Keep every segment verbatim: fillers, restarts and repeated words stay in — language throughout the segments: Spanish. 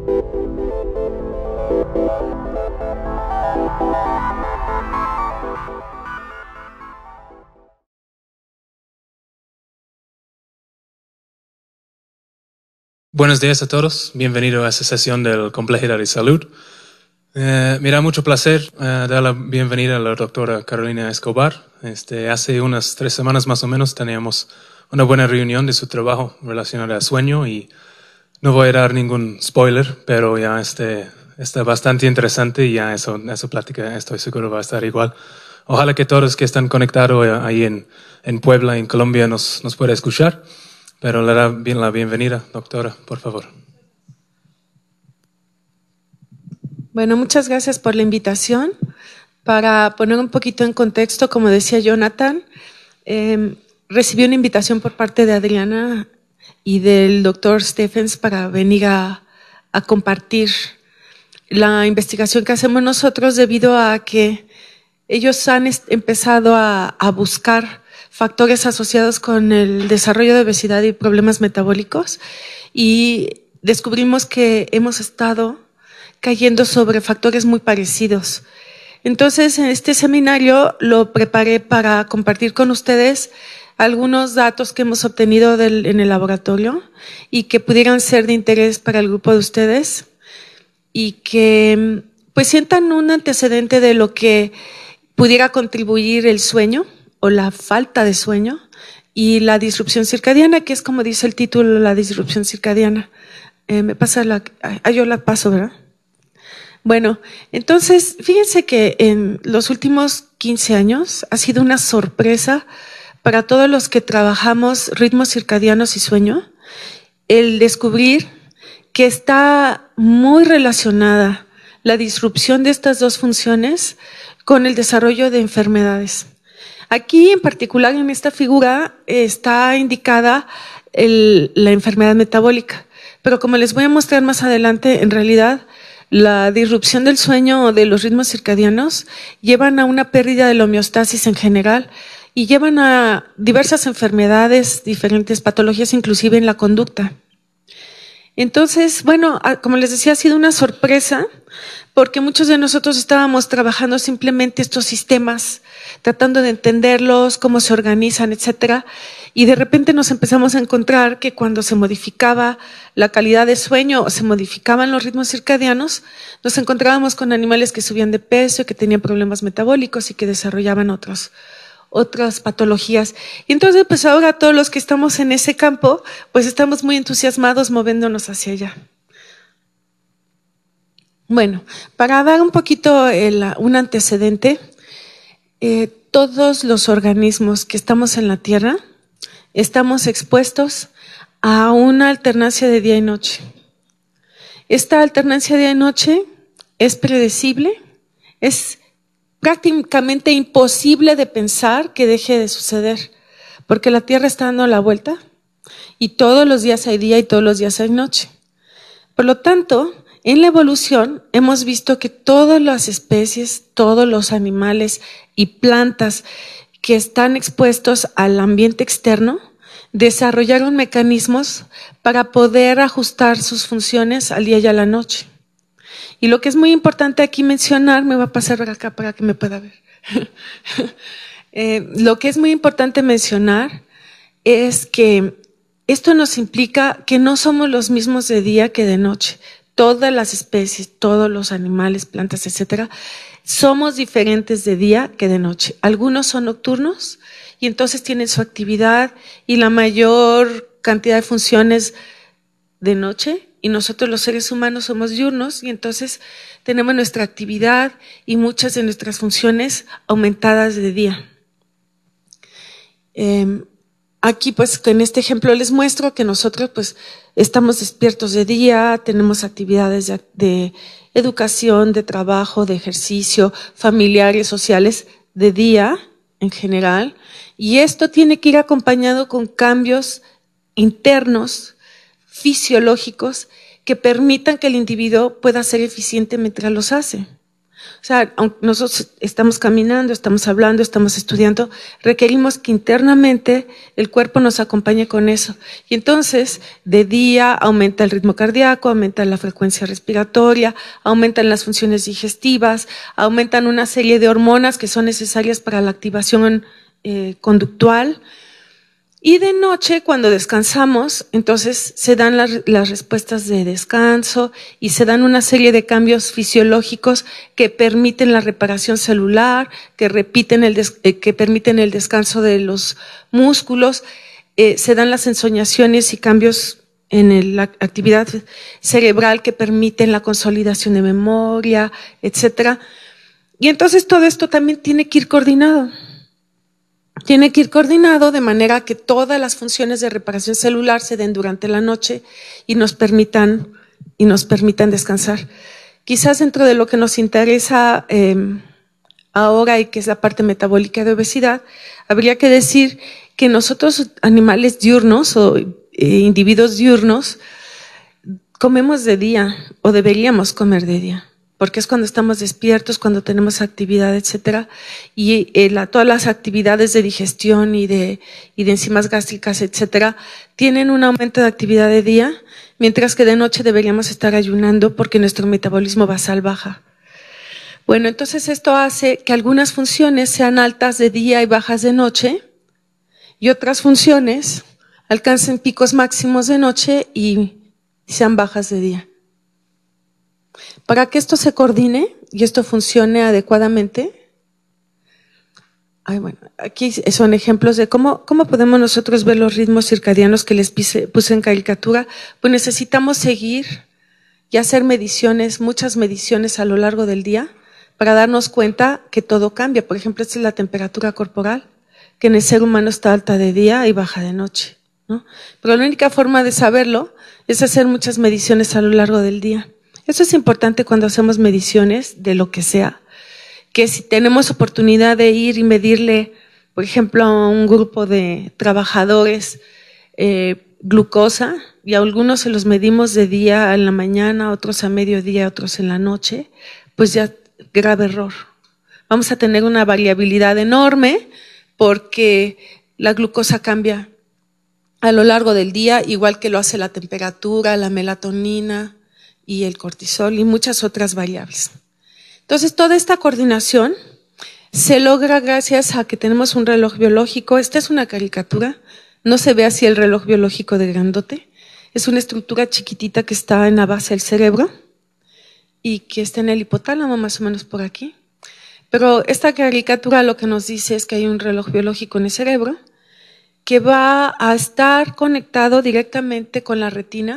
Buenos días a todos, bienvenidos a esta sesión de Complejidad y Salud. Eh, me da mucho placer eh, dar la bienvenida a la doctora Carolina Escobar. Este, hace unas tres semanas más o menos teníamos una buena reunión de su trabajo relacionado al sueño y no voy a dar ningún spoiler, pero ya este, está bastante interesante y ya eso, esa plática estoy seguro va a estar igual. Ojalá que todos que están conectados ahí en, en Puebla, en Colombia, nos, nos puedan escuchar. Pero le da bien la bienvenida, doctora, por favor. Bueno, muchas gracias por la invitación. Para poner un poquito en contexto, como decía Jonathan, eh, recibí una invitación por parte de Adriana y del doctor Stephens para venir a, a compartir la investigación que hacemos nosotros debido a que ellos han empezado a, a buscar factores asociados con el desarrollo de obesidad y problemas metabólicos y descubrimos que hemos estado cayendo sobre factores muy parecidos. Entonces, en este seminario lo preparé para compartir con ustedes algunos datos que hemos obtenido del, en el laboratorio y que pudieran ser de interés para el grupo de ustedes y que pues sientan un antecedente de lo que pudiera contribuir el sueño o la falta de sueño y la disrupción circadiana, que es como dice el título, la disrupción circadiana. Eh, me pasa la, ah, yo la paso, ¿verdad? Bueno, entonces, fíjense que en los últimos quince años ha sido una sorpresa para todos los que trabajamos ritmos circadianos y sueño, el descubrir que está muy relacionada la disrupción de estas dos funciones con el desarrollo de enfermedades. Aquí, en particular, en esta figura, está indicada el, la enfermedad metabólica. Pero como les voy a mostrar más adelante, en realidad, la disrupción del sueño o de los ritmos circadianos llevan a una pérdida de la homeostasis en general y llevan a diversas enfermedades, diferentes patologías, inclusive en la conducta. Entonces, bueno, como les decía, ha sido una sorpresa porque muchos de nosotros estábamos trabajando simplemente estos sistemas, tratando de entenderlos, cómo se organizan, etcétera, y de repente nos empezamos a encontrar que cuando se modificaba la calidad de sueño o se modificaban los ritmos circadianos, nos encontrábamos con animales que subían de peso y que tenían problemas metabólicos y que desarrollaban otros otras patologías. Y entonces, pues ahora todos los que estamos en ese campo, pues estamos muy entusiasmados moviéndonos hacia allá. Bueno, para dar un poquito el, un antecedente, eh, todos los organismos que estamos en la Tierra estamos expuestos a una alternancia de día y noche. Esta alternancia de día y noche es predecible, es prácticamente imposible de pensar que deje de suceder, porque la Tierra está dando la vuelta y todos los días hay día y todos los días hay noche. Por lo tanto, en la evolución hemos visto que todas las especies, todos los animales y plantas que están expuestos al ambiente externo desarrollaron mecanismos para poder ajustar sus funciones al día y a la noche. Y lo que es muy importante aquí mencionar, me va a pasar por acá para que me pueda ver. eh, lo que es muy importante mencionar es que esto nos implica que no somos los mismos de día que de noche. Todas las especies, todos los animales, plantas, etcétera, somos diferentes de día que de noche. Algunos son nocturnos y entonces tienen su actividad y la mayor cantidad de funciones de noche. Y nosotros los seres humanos somos diurnos y entonces tenemos nuestra actividad y muchas de nuestras funciones aumentadas de día. Eh, aquí pues en este ejemplo les muestro que nosotros pues estamos despiertos de día, tenemos actividades de, de educación, de trabajo, de ejercicio, familiares, sociales de día en general. Y esto tiene que ir acompañado con cambios internos fisiológicos que permitan que el individuo pueda ser eficiente mientras los hace. O sea, aunque nosotros estamos caminando, estamos hablando, estamos estudiando, requerimos que internamente el cuerpo nos acompañe con eso. Y entonces, de día aumenta el ritmo cardíaco, aumenta la frecuencia respiratoria, aumentan las funciones digestivas, aumentan una serie de hormonas que son necesarias para la activación eh, conductual. Y de noche, cuando descansamos, entonces se dan las, las respuestas de descanso y se dan una serie de cambios fisiológicos que permiten la reparación celular, que, repiten el des, eh, que permiten el descanso de los músculos, eh, se dan las ensoñaciones y cambios en el, la actividad cerebral que permiten la consolidación de memoria, etcétera. Y entonces todo esto también tiene que ir coordinado. Tiene que ir coordinado de manera que todas las funciones de reparación celular se den durante la noche y nos permitan, y nos permitan descansar. Quizás dentro de lo que nos interesa eh, ahora y que es la parte metabólica de obesidad, habría que decir que nosotros animales diurnos o eh, individuos diurnos comemos de día o deberíamos comer de día, porque es cuando estamos despiertos, cuando tenemos actividad, etcétera, y eh, la, todas las actividades de digestión y de, y de enzimas gástricas, etcétera, tienen un aumento de actividad de día, mientras que de noche deberíamos estar ayunando porque nuestro metabolismo basal baja. Bueno, entonces esto hace que algunas funciones sean altas de día y bajas de noche, y otras funciones alcancen picos máximos de noche y sean bajas de día. Para que esto se coordine y esto funcione adecuadamente, ay, bueno, aquí son ejemplos de cómo, cómo podemos nosotros ver los ritmos circadianos que les puse, puse en caricatura. Pues necesitamos seguir y hacer mediciones, muchas mediciones a lo largo del día para darnos cuenta que todo cambia. Por ejemplo, esta es la temperatura corporal, que en el ser humano está alta de día y baja de noche, ¿no? Pero la única forma de saberlo es hacer muchas mediciones a lo largo del día. Eso es importante cuando hacemos mediciones de lo que sea, que si tenemos oportunidad de ir y medirle, por ejemplo, a un grupo de trabajadores eh, glucosa, y a algunos se los medimos de día en la mañana, otros a mediodía, otros en la noche, pues ya grave error. Vamos a tener una variabilidad enorme porque la glucosa cambia a lo largo del día, igual que lo hace la temperatura, la melatonina y el cortisol y muchas otras variables. Entonces, toda esta coordinación se logra gracias a que tenemos un reloj biológico. Esta es una caricatura, no se ve así el reloj biológico de grandote. Es una estructura chiquitita que está en la base del cerebro y que está en el hipotálamo, más o menos por aquí. Pero esta caricatura lo que nos dice es que hay un reloj biológico en el cerebro que va a estar conectado directamente con la retina,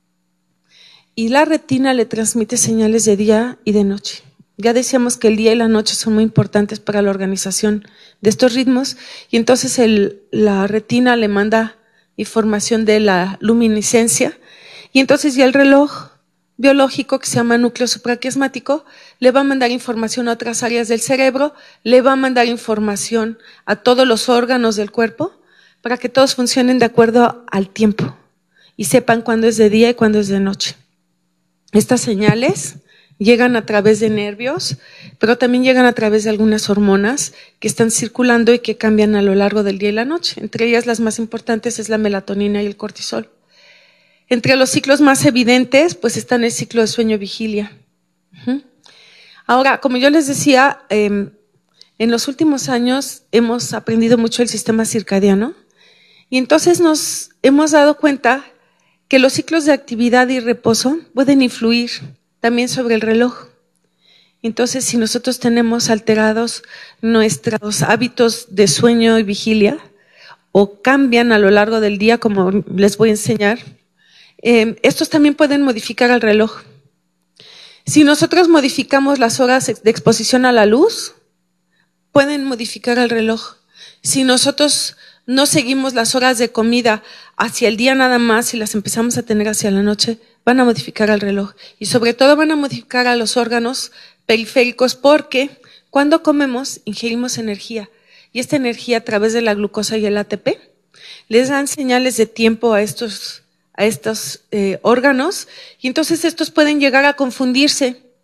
y la retina le transmite señales de día y de noche. Ya decíamos que el día y la noche son muy importantes para la organización de estos ritmos, y entonces el, la retina le manda información de la luminiscencia, y entonces ya el reloj biológico, que se llama núcleo supraquiasmático, le va a mandar información a otras áreas del cerebro, le va a mandar información a todos los órganos del cuerpo, para que todos funcionen de acuerdo al tiempo y sepan cuándo es de día y cuándo es de noche. Estas señales llegan a través de nervios, pero también llegan a través de algunas hormonas que están circulando y que cambian a lo largo del día y la noche. Entre ellas, las más importantes es la melatonina y el cortisol. Entre los ciclos más evidentes, pues están el ciclo de sueño-vigilia. Uh-huh. Ahora, como yo les decía, eh, en los últimos años hemos aprendido mucho el sistema circadiano, y entonces nos hemos dado cuenta que los ciclos de actividad y reposo pueden influir también sobre el reloj. Entonces, si nosotros tenemos alterados nuestros hábitos de sueño y vigilia, o cambian a lo largo del día, como les voy a enseñar, eh, estos también pueden modificar el reloj. Si nosotros modificamos las horas de exposición a la luz, pueden modificar el reloj. Si nosotros no seguimos las horas de comida hacia el día nada más y las empezamos a tener hacia la noche, van a modificar el reloj. Y sobre todo van a modificar a los órganos periféricos, porque cuando comemos ingerimos energía. Y esta energía, a través de la glucosa y el A T P, les dan señales de tiempo a estos, a estos eh, órganos, y entonces estos pueden llegar a confundirse.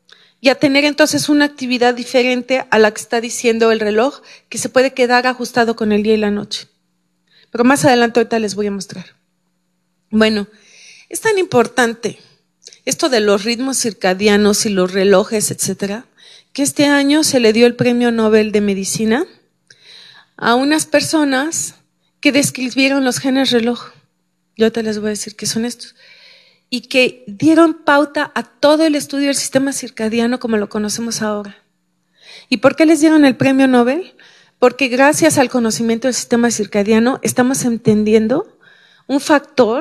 y a tener entonces una actividad diferente a la que está diciendo el reloj, que se puede quedar ajustado con el día y la noche. Pero más adelante ahorita les voy a mostrar. Bueno, es tan importante esto de los ritmos circadianos y los relojes, etcétera, que este año se le dio el Premio Nobel de Medicina a unas personas que describieron los genes reloj. Yo te les voy a decir qué son estos. Y que dieron pauta a todo el estudio del sistema circadiano como lo conocemos ahora. ¿Y por qué les dieron el Premio Nobel? Porque gracias al conocimiento del sistema circadiano estamos entendiendo un factor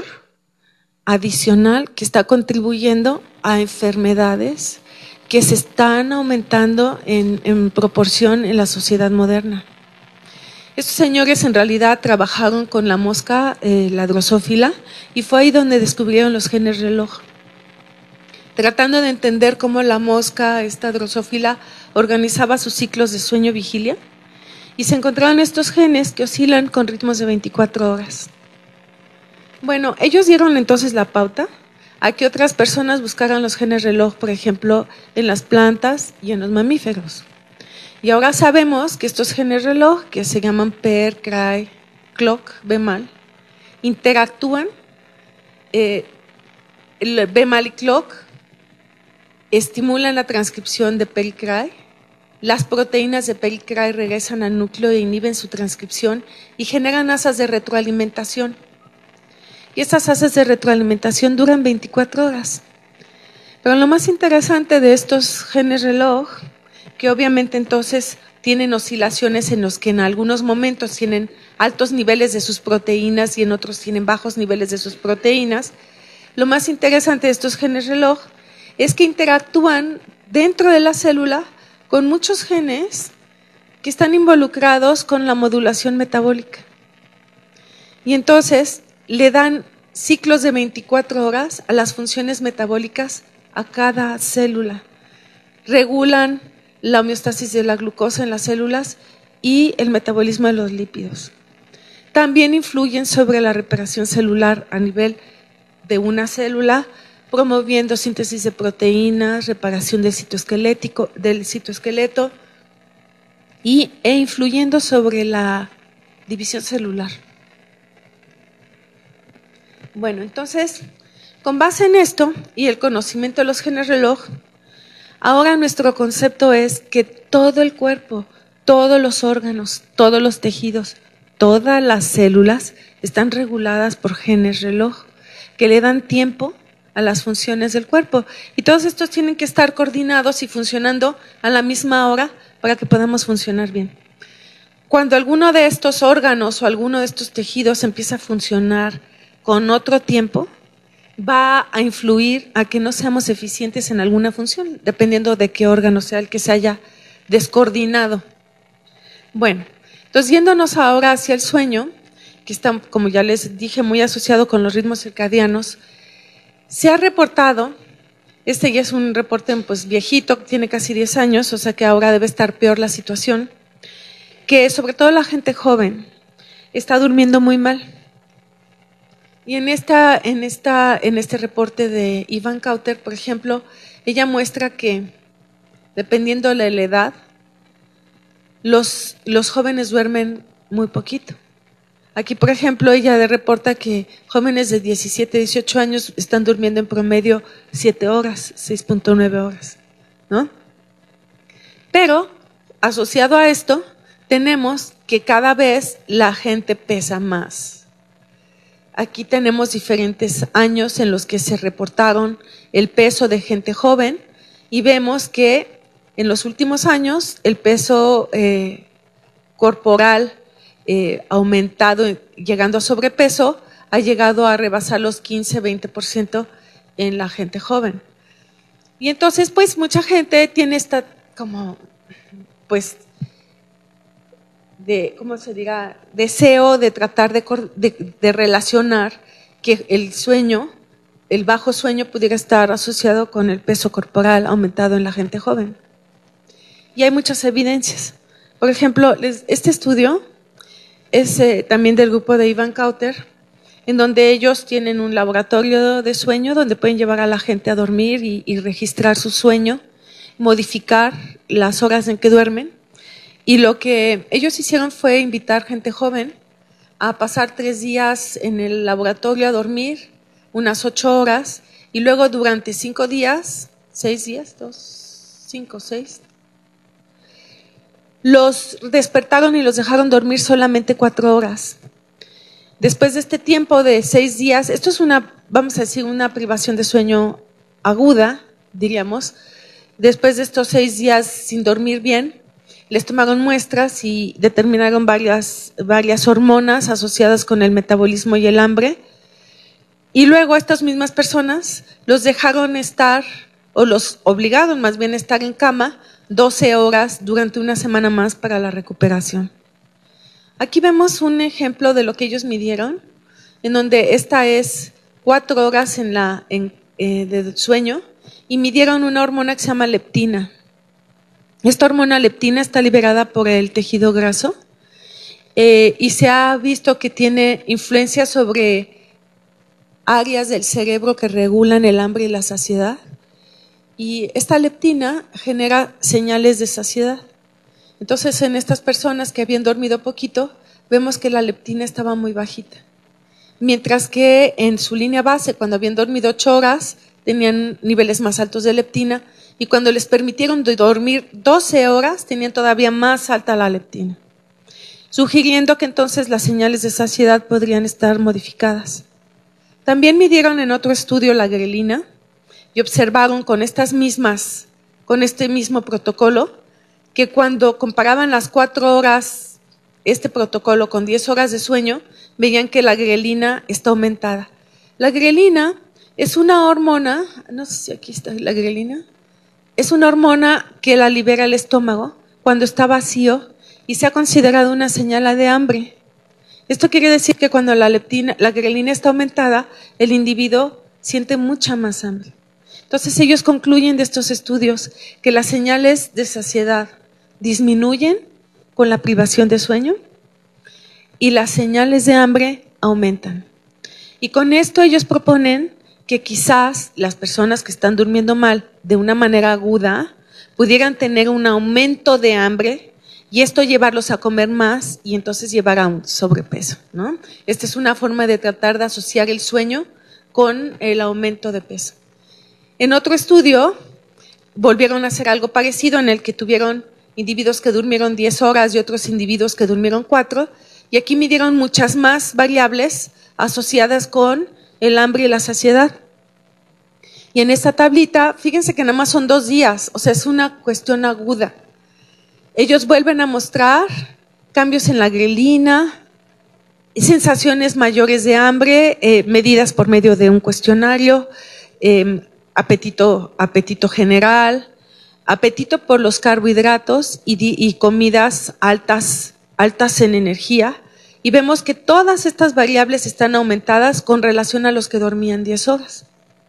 adicional que está contribuyendo a enfermedades que se están aumentando en, en proporción en la sociedad moderna. Estos señores en realidad trabajaron con la mosca, eh, la drosófila, y fue ahí donde descubrieron los genes reloj. Tratando de entender cómo la mosca, esta drosófila, organizaba sus ciclos de sueño-vigilia, y se encontraron estos genes que oscilan con ritmos de veinticuatro horas. Bueno, ellos dieron entonces la pauta a que otras personas buscaran los genes reloj, por ejemplo, en las plantas y en los mamíferos. Y ahora sabemos que estos genes reloj, que se llaman P E R, C R A I, clock, B M A L, interactúan, eh, el B M A L y clock estimulan la transcripción de P E R y C R A I, las proteínas de P E R y C R A I regresan al núcleo e inhiben su transcripción y generan asas de retroalimentación. Y estas asas de retroalimentación duran veinticuatro horas. Pero lo más interesante de estos genes reloj, que obviamente entonces tienen oscilaciones en los que en algunos momentos tienen altos niveles de sus proteínas y en otros tienen bajos niveles de sus proteínas. Lo más interesante de estos genes reloj es que interactúan dentro de la célula con muchos genes que están involucrados con la modulación metabólica. Y entonces le dan ciclos de veinticuatro horas a las funciones metabólicas a cada célula. Regulan la homeostasis de la glucosa en las células y el metabolismo de los lípidos. También influyen sobre la reparación celular a nivel de una célula, promoviendo síntesis de proteínas, reparación del citoesquelético, del citoesqueleto y, e influyendo sobre la división celular. Bueno, entonces, con base en esto y el conocimiento de los genes reloj, ahora nuestro concepto es que todo el cuerpo, todos los órganos, todos los tejidos, todas las células están reguladas por genes reloj que le dan tiempo a las funciones del cuerpo. Y todos estos tienen que estar coordinados y funcionando a la misma hora para que podamos funcionar bien. Cuando alguno de estos órganos o alguno de estos tejidos empieza a funcionar con otro tiempo, va a influir a que no seamos eficientes en alguna función, dependiendo de qué órgano sea el que se haya descoordinado. Bueno, entonces yéndonos ahora hacia el sueño, que está, como ya les dije, muy asociado con los ritmos circadianos, se ha reportado, este ya es un reporte pues viejito, tiene casi diez años, o sea que ahora debe estar peor la situación, que sobre todo la gente joven está durmiendo muy mal. Y en, esta, en, esta, en este reporte de Ivan Kauter, por ejemplo, ella muestra que, dependiendo de la edad, los, los jóvenes duermen muy poquito. Aquí, por ejemplo, ella reporta que jóvenes de diecisiete, dieciocho años están durmiendo en promedio siete horas, seis punto nueve horas, ¿no? Pero, asociado a esto, tenemos que cada vez la gente pesa más. Aquí tenemos diferentes años en los que se reportaron el peso de gente joven y vemos que en los últimos años el peso eh, corporal eh, aumentado, llegando a sobrepeso, ha llegado a rebasar los quince, veinte por ciento en la gente joven. Y entonces, pues, mucha gente tiene esta, como, pues, de, ¿cómo se diga?, deseo de tratar de, de, de relacionar que el sueño, el bajo sueño pudiera estar asociado con el peso corporal aumentado en la gente joven. Y hay muchas evidencias. Por ejemplo, este estudio es eh, también del grupo de Ivan Kauter, en donde ellos tienen un laboratorio de sueño donde pueden llevar a la gente a dormir y, y registrar su sueño. modificar las horas en que duermen. Y lo que ellos hicieron fue invitar gente joven a pasar tres días en el laboratorio a dormir unas ocho horas y luego durante cinco días, seis días, dos, cinco, seis, los despertaron y los dejaron dormir solamente cuatro horas. Después de este tiempo de seis días, esto es una, vamos a decir, una privación de sueño aguda, diríamos. Después de estos seis días sin dormir bien, les tomaron muestras y determinaron varias, varias hormonas asociadas con el metabolismo y el hambre. Y luego a estas mismas personas los dejaron estar, o los obligaron más bien a estar en cama doce horas durante una semana más para la recuperación. Aquí vemos un ejemplo de lo que ellos midieron, en donde esta es cuatro horas en la, en, eh, de sueño y midieron una hormona que se llama leptina. Esta hormona leptina está liberada por el tejido graso eh, y se ha visto que tiene influencia sobre áreas del cerebro que regulan el hambre y la saciedad. Y esta leptina genera señales de saciedad. Entonces, en estas personas que habían dormido poquito, vemos que la leptina estaba muy bajita. Mientras que en su línea base, cuando habían dormido ocho horas, tenían niveles más altos de leptina. Y cuando les permitieron dormir doce horas, tenían todavía más alta la leptina, sugiriendo que entonces las señales de saciedad podrían estar modificadas. También midieron en otro estudio la grelina y observaron con estas mismas, con este mismo protocolo, que cuando comparaban las cuatro horas, este protocolo con diez horas de sueño, veían que la grelina está aumentada. La grelina es una hormona, no sé si aquí está la grelina, es una hormona que la libera el estómago cuando está vacío y se ha considerado una señal de hambre. Esto quiere decir que cuando la leptina, la grelina está aumentada, el individuo siente mucha más hambre. Entonces ellos concluyen de estos estudios que las señales de saciedad disminuyen con la privación de sueño y las señales de hambre aumentan. Y con esto ellos proponen que quizás las personas que están durmiendo mal de una manera aguda pudieran tener un aumento de hambre y esto llevarlos a comer más y entonces llevar a un sobrepeso, ¿no? Esta es una forma de tratar de asociar el sueño con el aumento de peso. En otro estudio volvieron a hacer algo parecido en el que tuvieron individuos que durmieron diez horas y otros individuos que durmieron cuatro y aquí midieron muchas más variables asociadas con el hambre y la saciedad. Y en esta tablita, fíjense que nada más son dos días, o sea, es una cuestión aguda. Ellos vuelven a mostrar cambios en la grelina, sensaciones mayores de hambre, eh, medidas por medio de un cuestionario, eh, apetito, apetito general, apetito por los carbohidratos y, y comidas altas, altas en energía. Y vemos que todas estas variables están aumentadas con relación a los que dormían diez horas.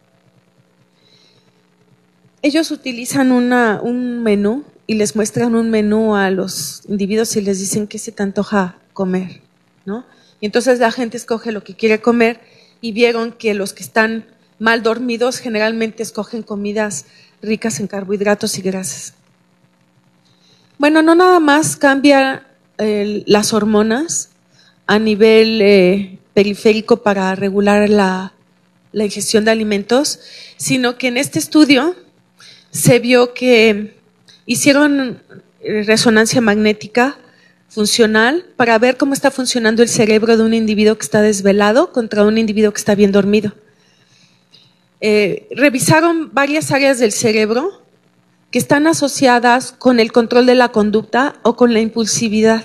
Ellos utilizan una, un menú y les muestran un menú a los individuos y les dicen qué se te antoja comer, ¿no? Y entonces la gente escoge lo que quiere comer y vieron que los que están mal dormidos generalmente escogen comidas ricas en carbohidratos y grasas. Bueno, no nada más cambia eh, las hormonas a nivel eh, periférico para regular la, la ingestión de alimentos, sino que en este estudio se vio que hicieron resonancia magnética funcional para ver cómo está funcionando el cerebro de un individuo que está desvelado contra un individuo que está bien dormido. Eh, revisaron varias áreas del cerebro que están asociadas con el control de la conducta o con la impulsividad.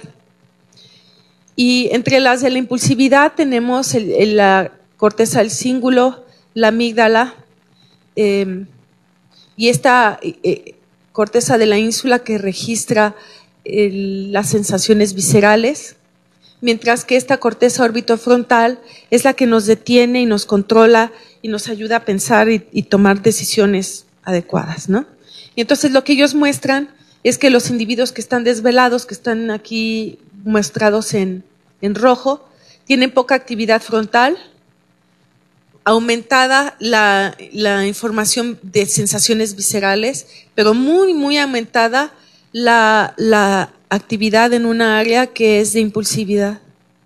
Y entre las de la impulsividad tenemos el, el, la corteza del cíngulo, la amígdala eh, y esta eh, corteza de la ínsula que registra eh, las sensaciones viscerales, mientras que esta corteza orbitofrontal es la que nos detiene y nos controla y nos ayuda a pensar y, y tomar decisiones adecuadas, ¿no? Y entonces lo que ellos muestran es que los individuos que están desvelados, que están aquí muestrados en, en rojo, tienen poca actividad frontal, aumentada la, la información de sensaciones viscerales, pero muy, muy aumentada la, la actividad en una área que es de impulsividad.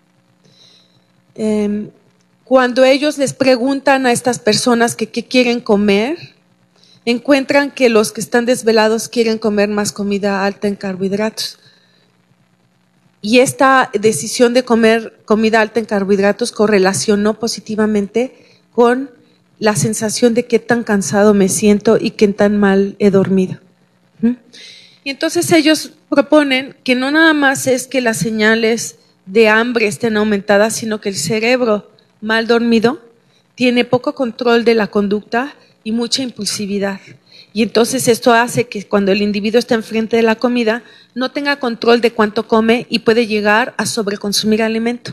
Eh, cuando ellos les preguntan a estas personas que qué quieren comer, encuentran que los que están desvelados quieren comer más comida alta en carbohidratos. Y esta decisión de comer comida alta en carbohidratos correlacionó positivamente con la sensación de qué tan cansado me siento y qué tan mal he dormido. Y entonces ellos proponen que no nada más es que las señales de hambre estén aumentadas, sino que el cerebro mal dormido tiene poco control de la conducta y mucha impulsividad. Y entonces esto hace que cuando el individuo está enfrente de la comida no tenga control de cuánto come y puede llegar a sobreconsumir alimento.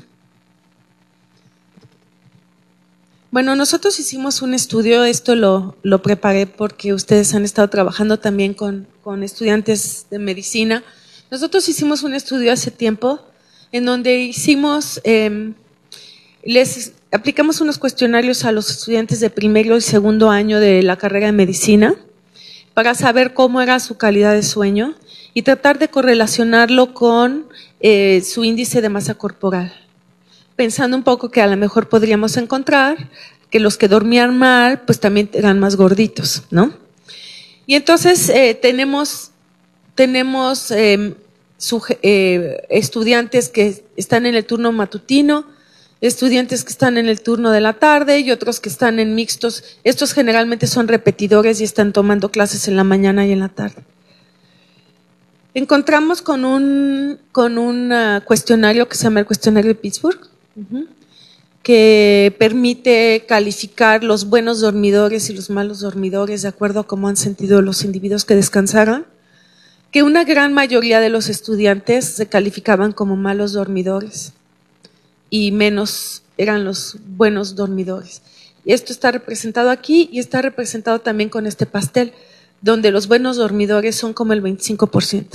Bueno, nosotros hicimos un estudio, esto lo, lo preparé porque ustedes han estado trabajando también con, con estudiantes de medicina. Nosotros hicimos un estudio hace tiempo en donde hicimos, eh, les aplicamos unos cuestionarios a los estudiantes de primero y segundo año de la carrera de medicina para saber cómo era su calidad de sueño y tratar de correlacionarlo con eh, su índice de masa corporal. Pensando un poco que a lo mejor podríamos encontrar que los que dormían mal, pues también eran más gorditos, ¿no? Y entonces eh, tenemos, tenemos eh, suje, eh, estudiantes que están en el turno matutino, estudiantes que están en el turno de la tarde y otros que están en mixtos. Estos generalmente son repetidores y están tomando clases en la mañana y en la tarde. Encontramos con un, con un uh, cuestionario que se llama el cuestionario de Pittsburgh, uh-huh, que permite calificar los buenos dormidores y los malos dormidores de acuerdo a cómo han sentido los individuos que descansaron, que una gran mayoría de los estudiantes se calificaban como malos dormidores y menos eran los buenos dormidores. Y esto está representado aquí y está representado también con este pastel, donde los buenos dormidores son como el veinticinco por ciento.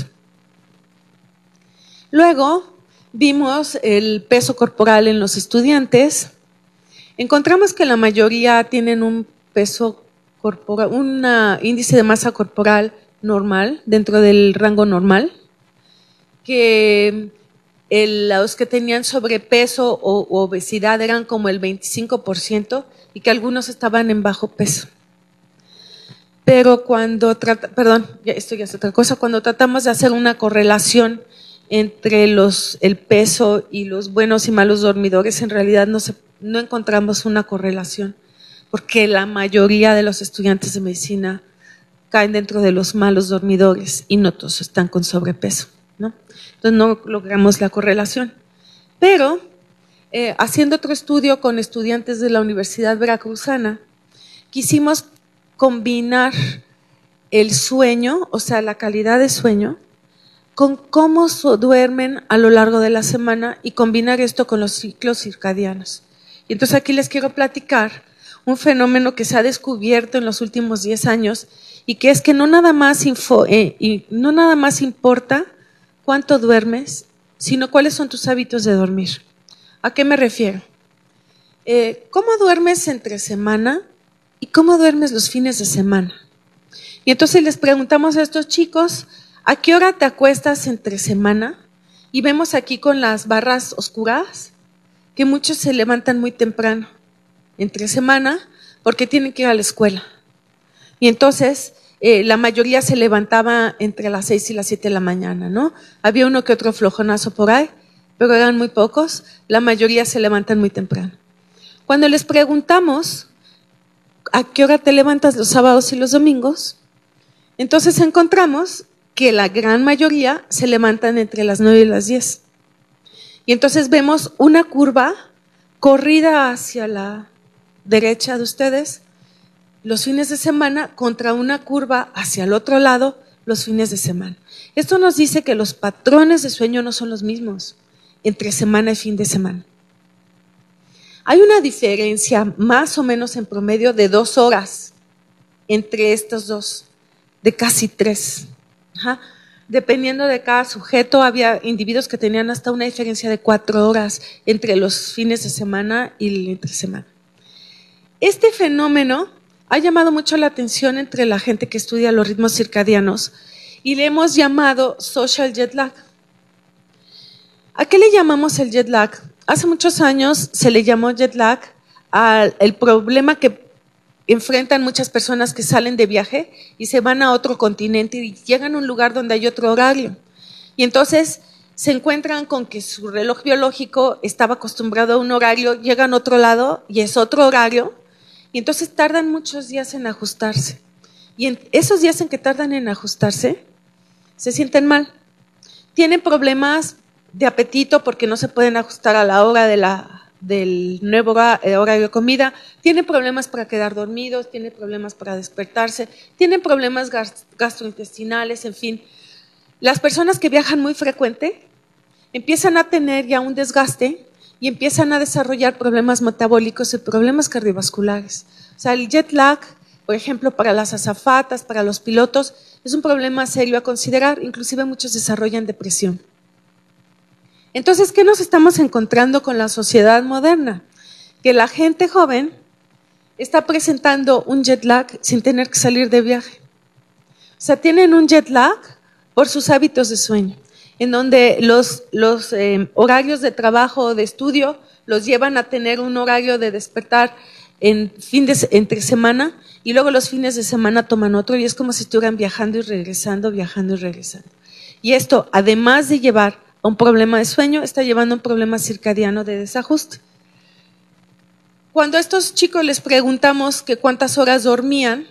Luego vimos el peso corporal en los estudiantes. Encontramos que la mayoría tienen un peso corporal, un índice de masa corporal normal, dentro del rango normal, que el, los que tenían sobrepeso o, o obesidad eran como el veinticinco por ciento y que algunos estaban en bajo peso. Pero cuando trata, perdón, esto ya es otra cosa, cuando tratamos de hacer una correlación entre los, el peso y los buenos y malos dormidores, en realidad no, se, no encontramos una correlación, porque la mayoría de los estudiantes de medicina caen dentro de los malos dormidores y no todos están con sobrepeso, ¿no? Entonces no logramos la correlación. Pero eh, haciendo otro estudio con estudiantes de la Universidad Veracruzana, quisimos combinar el sueño, o sea, la calidad de sueño, con cómo duermen a lo largo de la semana y combinar esto con los ciclos circadianos. Y entonces aquí les quiero platicar un fenómeno que se ha descubierto en los últimos diez años y que es que no nada más, info, eh, y no nada más importa cuánto duermes, sino cuáles son tus hábitos de dormir. ¿A qué me refiero? Eh, ¿Cómo duermes entre semana y cómo duermes los fines de semana? Y entonces les preguntamos a estos chicos, ¿a qué hora te acuestas entre semana? Y vemos aquí con las barras oscuras que muchos se levantan muy temprano entre semana porque tienen que ir a la escuela. Y entonces eh, la mayoría se levantaba entre las seis y las siete de la mañana, ¿no? Había uno que otro flojonazo por ahí, pero eran muy pocos. La mayoría se levantan muy temprano. Cuando les preguntamos ¿a qué hora te levantas los sábados y los domingos? Entonces encontramos que la gran mayoría se levantan entre las nueve y las diez. Y entonces vemos una curva corrida hacia la derecha de ustedes los fines de semana contra una curva hacia el otro lado los fines de semana. Esto nos dice que los patrones de sueño no son los mismos entre semana y fin de semana. Hay una diferencia más o menos en promedio de dos horas entre estos dos, de casi tres. Ajá. Dependiendo de cada sujeto, había individuos que tenían hasta una diferencia de cuatro horas entre los fines de semana y el entre semana. Este fenómeno ha llamado mucho la atención entre la gente que estudia los ritmos circadianos y le hemos llamado social jet lag. ¿A qué le llamamos el jet lag? Hace muchos años se le llamó jet lag al problema que enfrentan muchas personas que salen de viaje y se van a otro continente y llegan a un lugar donde hay otro horario. Y entonces se encuentran con que su reloj biológico estaba acostumbrado a un horario, llegan a otro lado y es otro horario, y entonces tardan muchos días en ajustarse. Y en esos días en que tardan en ajustarse, se sienten mal. Tienen problemas de apetito porque no se pueden ajustar a la hora de la, del nuevo horario de comida, tienen problemas para quedar dormidos, tienen problemas para despertarse, tienen problemas gastrointestinales, en fin. Las personas que viajan muy frecuente empiezan a tener ya un desgaste y empiezan a desarrollar problemas metabólicos y problemas cardiovasculares. O sea, el jet lag, por ejemplo, para las azafatas, para los pilotos, es un problema serio a considerar, inclusive muchos desarrollan depresión. Entonces, ¿qué nos estamos encontrando con la sociedad moderna? Que la gente joven está presentando un jet lag sin tener que salir de viaje. O sea, tienen un jet lag por sus hábitos de sueño, en donde los, los eh, horarios de trabajo o de estudio los llevan a tener un horario de despertar en fin de, entre semana y luego los fines de semana toman otro y es como si estuvieran viajando y regresando, viajando y regresando. Y esto, además de llevar a un problema de sueño, está llevando a un problema circadiano de desajuste. Cuando a estos chicos les preguntamos que cuántas horas dormían,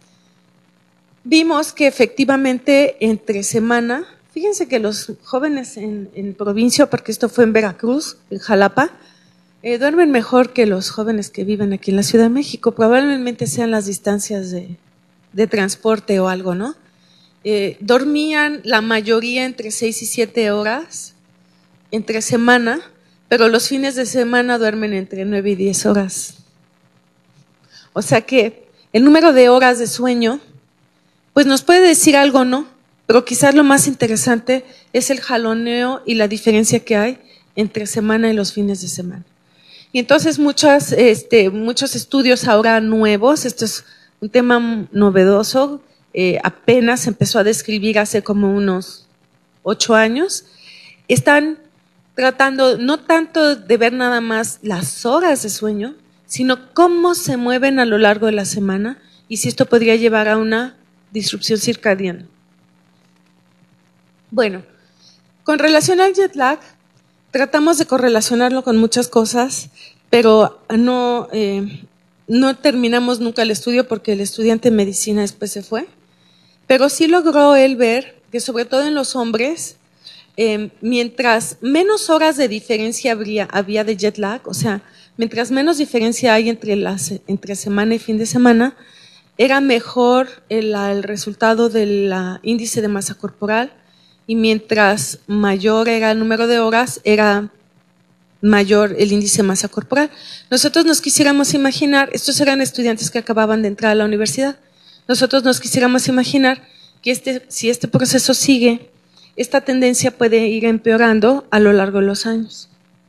vimos que efectivamente entre semana, fíjense que los jóvenes en, en provincia, porque esto fue en Veracruz, en Jalapa, eh, duermen mejor que los jóvenes que viven aquí en la Ciudad de México. Probablemente sean las distancias de, de transporte o algo, ¿no? Eh, dormían la mayoría entre seis y siete horas entre semana, pero los fines de semana duermen entre nueve y diez horas. O sea que el número de horas de sueño pues nos puede decir algo, ¿no? Pero quizás lo más interesante es el jaloneo y la diferencia que hay entre semana y los fines de semana. Y entonces muchas, este, muchos estudios ahora nuevos, esto es un tema novedoso, eh, apenas se empezó a describir hace como unos ocho años, están tratando no tanto de ver nada más las horas de sueño, sino cómo se mueven a lo largo de la semana y si esto podría llevar a una disrupción circadiana. Bueno, con relación al jet lag, tratamos de correlacionarlo con muchas cosas, pero no, eh, no terminamos nunca el estudio porque el estudiante de medicina después se fue, pero sí logró él ver que sobre todo en los hombres, eh, mientras menos horas de diferencia habría, había de jet lag, o sea, mientras menos diferencia hay entre, las, entre semana y fin de semana, era mejor el, el resultado del índice de masa corporal y mientras mayor era el número de horas, era mayor el índice de masa corporal. Nosotros nos quisiéramos imaginar, estos eran estudiantes que acababan de entrar a la universidad, nosotros nos quisiéramos imaginar que este, si este proceso sigue, esta tendencia puede ir empeorando a lo largo de los años.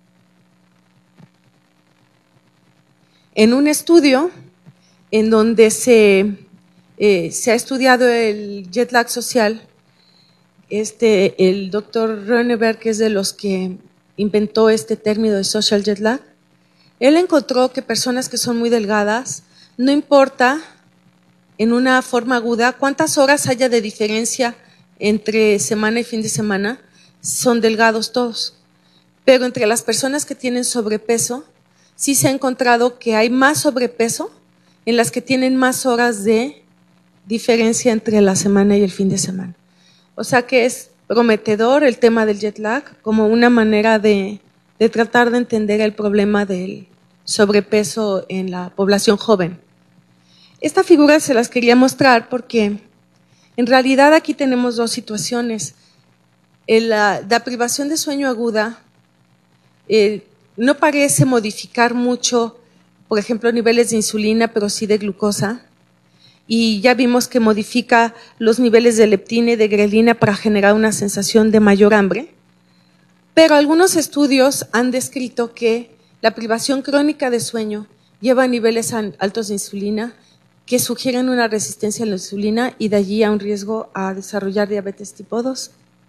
En un estudio en donde se, eh, se ha estudiado el jet lag social, este, el doctor Ronneberg, que es de los que inventó este término de social jet lag, él encontró que personas que son muy delgadas, no importa en una forma aguda cuántas horas haya de diferencia entre semana y fin de semana, son delgados todos. Pero entre las personas que tienen sobrepeso, sí se ha encontrado que hay más sobrepeso en las que tienen más horas de diferencia entre la semana y el fin de semana. O sea que es prometedor el tema del jet lag como una manera de, de tratar de entender el problema del sobrepeso en la población joven. Esta figura se las quería mostrar porque en realidad aquí tenemos dos situaciones. La, la privación de sueño aguda eh, no parece modificar mucho, por ejemplo, niveles de insulina, pero sí de glucosa. Y ya vimos que modifica los niveles de leptina y de grelina para generar una sensación de mayor hambre. Pero algunos estudios han descrito que la privación crónica de sueño lleva a niveles altos de insulina que sugieren una resistencia a la insulina y de allí a un riesgo a desarrollar diabetes tipo dos.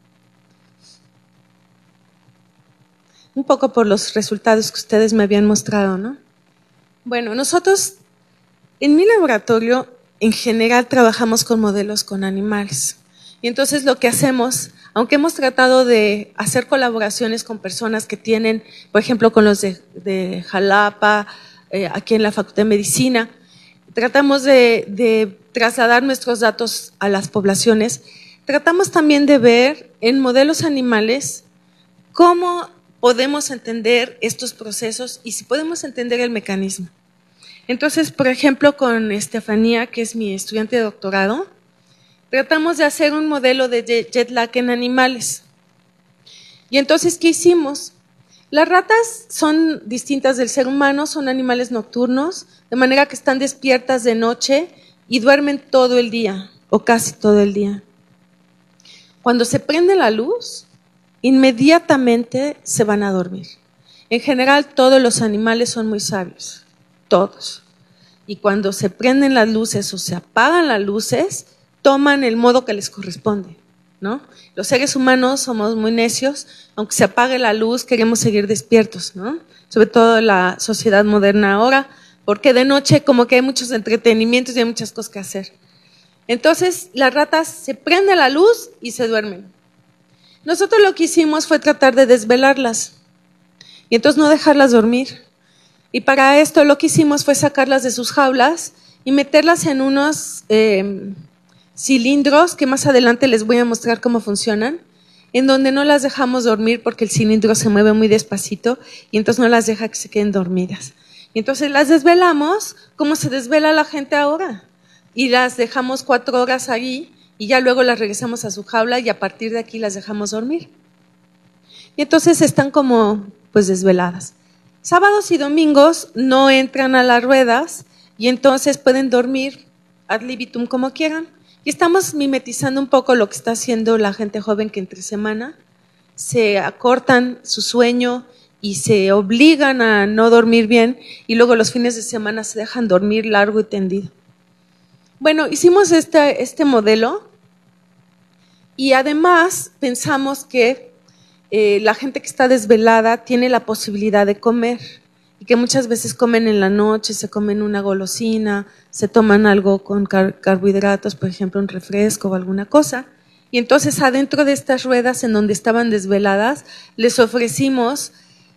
Un poco por los resultados que ustedes me habían mostrado, ¿no? Bueno, nosotros en mi laboratorio en general trabajamos con modelos con animales. Y entonces lo que hacemos, aunque hemos tratado de hacer colaboraciones con personas que tienen, por ejemplo, con los de, de Jalapa, eh, aquí en la Facultad de Medicina, tratamos de, de trasladar nuestros datos a las poblaciones, tratamos también de ver en modelos animales cómo podemos entender estos procesos y si podemos entender el mecanismo. Entonces, por ejemplo, con Estefanía, que es mi estudiante de doctorado, tratamos de hacer un modelo de jet lag en animales. Y entonces, ¿qué hicimos? Las ratas son distintas del ser humano, son animales nocturnos, de manera que están despiertas de noche y duermen todo el día, o casi todo el día. Cuando se prende la luz, inmediatamente se van a dormir. En general, todos los animales son muy sabios, todos. Y cuando se prenden las luces o se apagan las luces, toman el modo que les corresponde, ¿no? Los seres humanos somos muy necios, aunque se apague la luz, queremos seguir despiertos, ¿no? Sobre todo la sociedad moderna ahora, porque de noche como que hay muchos entretenimientos y hay muchas cosas que hacer. Entonces, las ratas se prende la luz y se duermen. Nosotros lo que hicimos fue tratar de desvelarlas y entonces no dejarlas dormir. Y para esto lo que hicimos fue sacarlas de sus jaulas y meterlas en unos eh, cilindros que más adelante les voy a mostrar cómo funcionan, en donde no las dejamos dormir porque el cilindro se mueve muy despacito y entonces no las deja que se queden dormidas. Y entonces las desvelamos como se desvela la gente ahora y las dejamos cuatro horas ahí y ya luego las regresamos a su jaula y a partir de aquí las dejamos dormir. Y entonces están como pues desveladas. Sábados y domingos no entran a las ruedas y entonces pueden dormir ad libitum como quieran. Y estamos mimetizando un poco lo que está haciendo la gente joven que entre semana se acortan su sueño y se obligan a no dormir bien y luego los fines de semana se dejan dormir largo y tendido. Bueno, hicimos este, este modelo y además pensamos que Eh, la gente que está desvelada tiene la posibilidad de comer y que muchas veces comen en la noche, se comen una golosina, se toman algo con car carbohidratos, por ejemplo un refresco o alguna cosa, y entonces adentro de estas ruedas en donde estaban desveladas les ofrecimos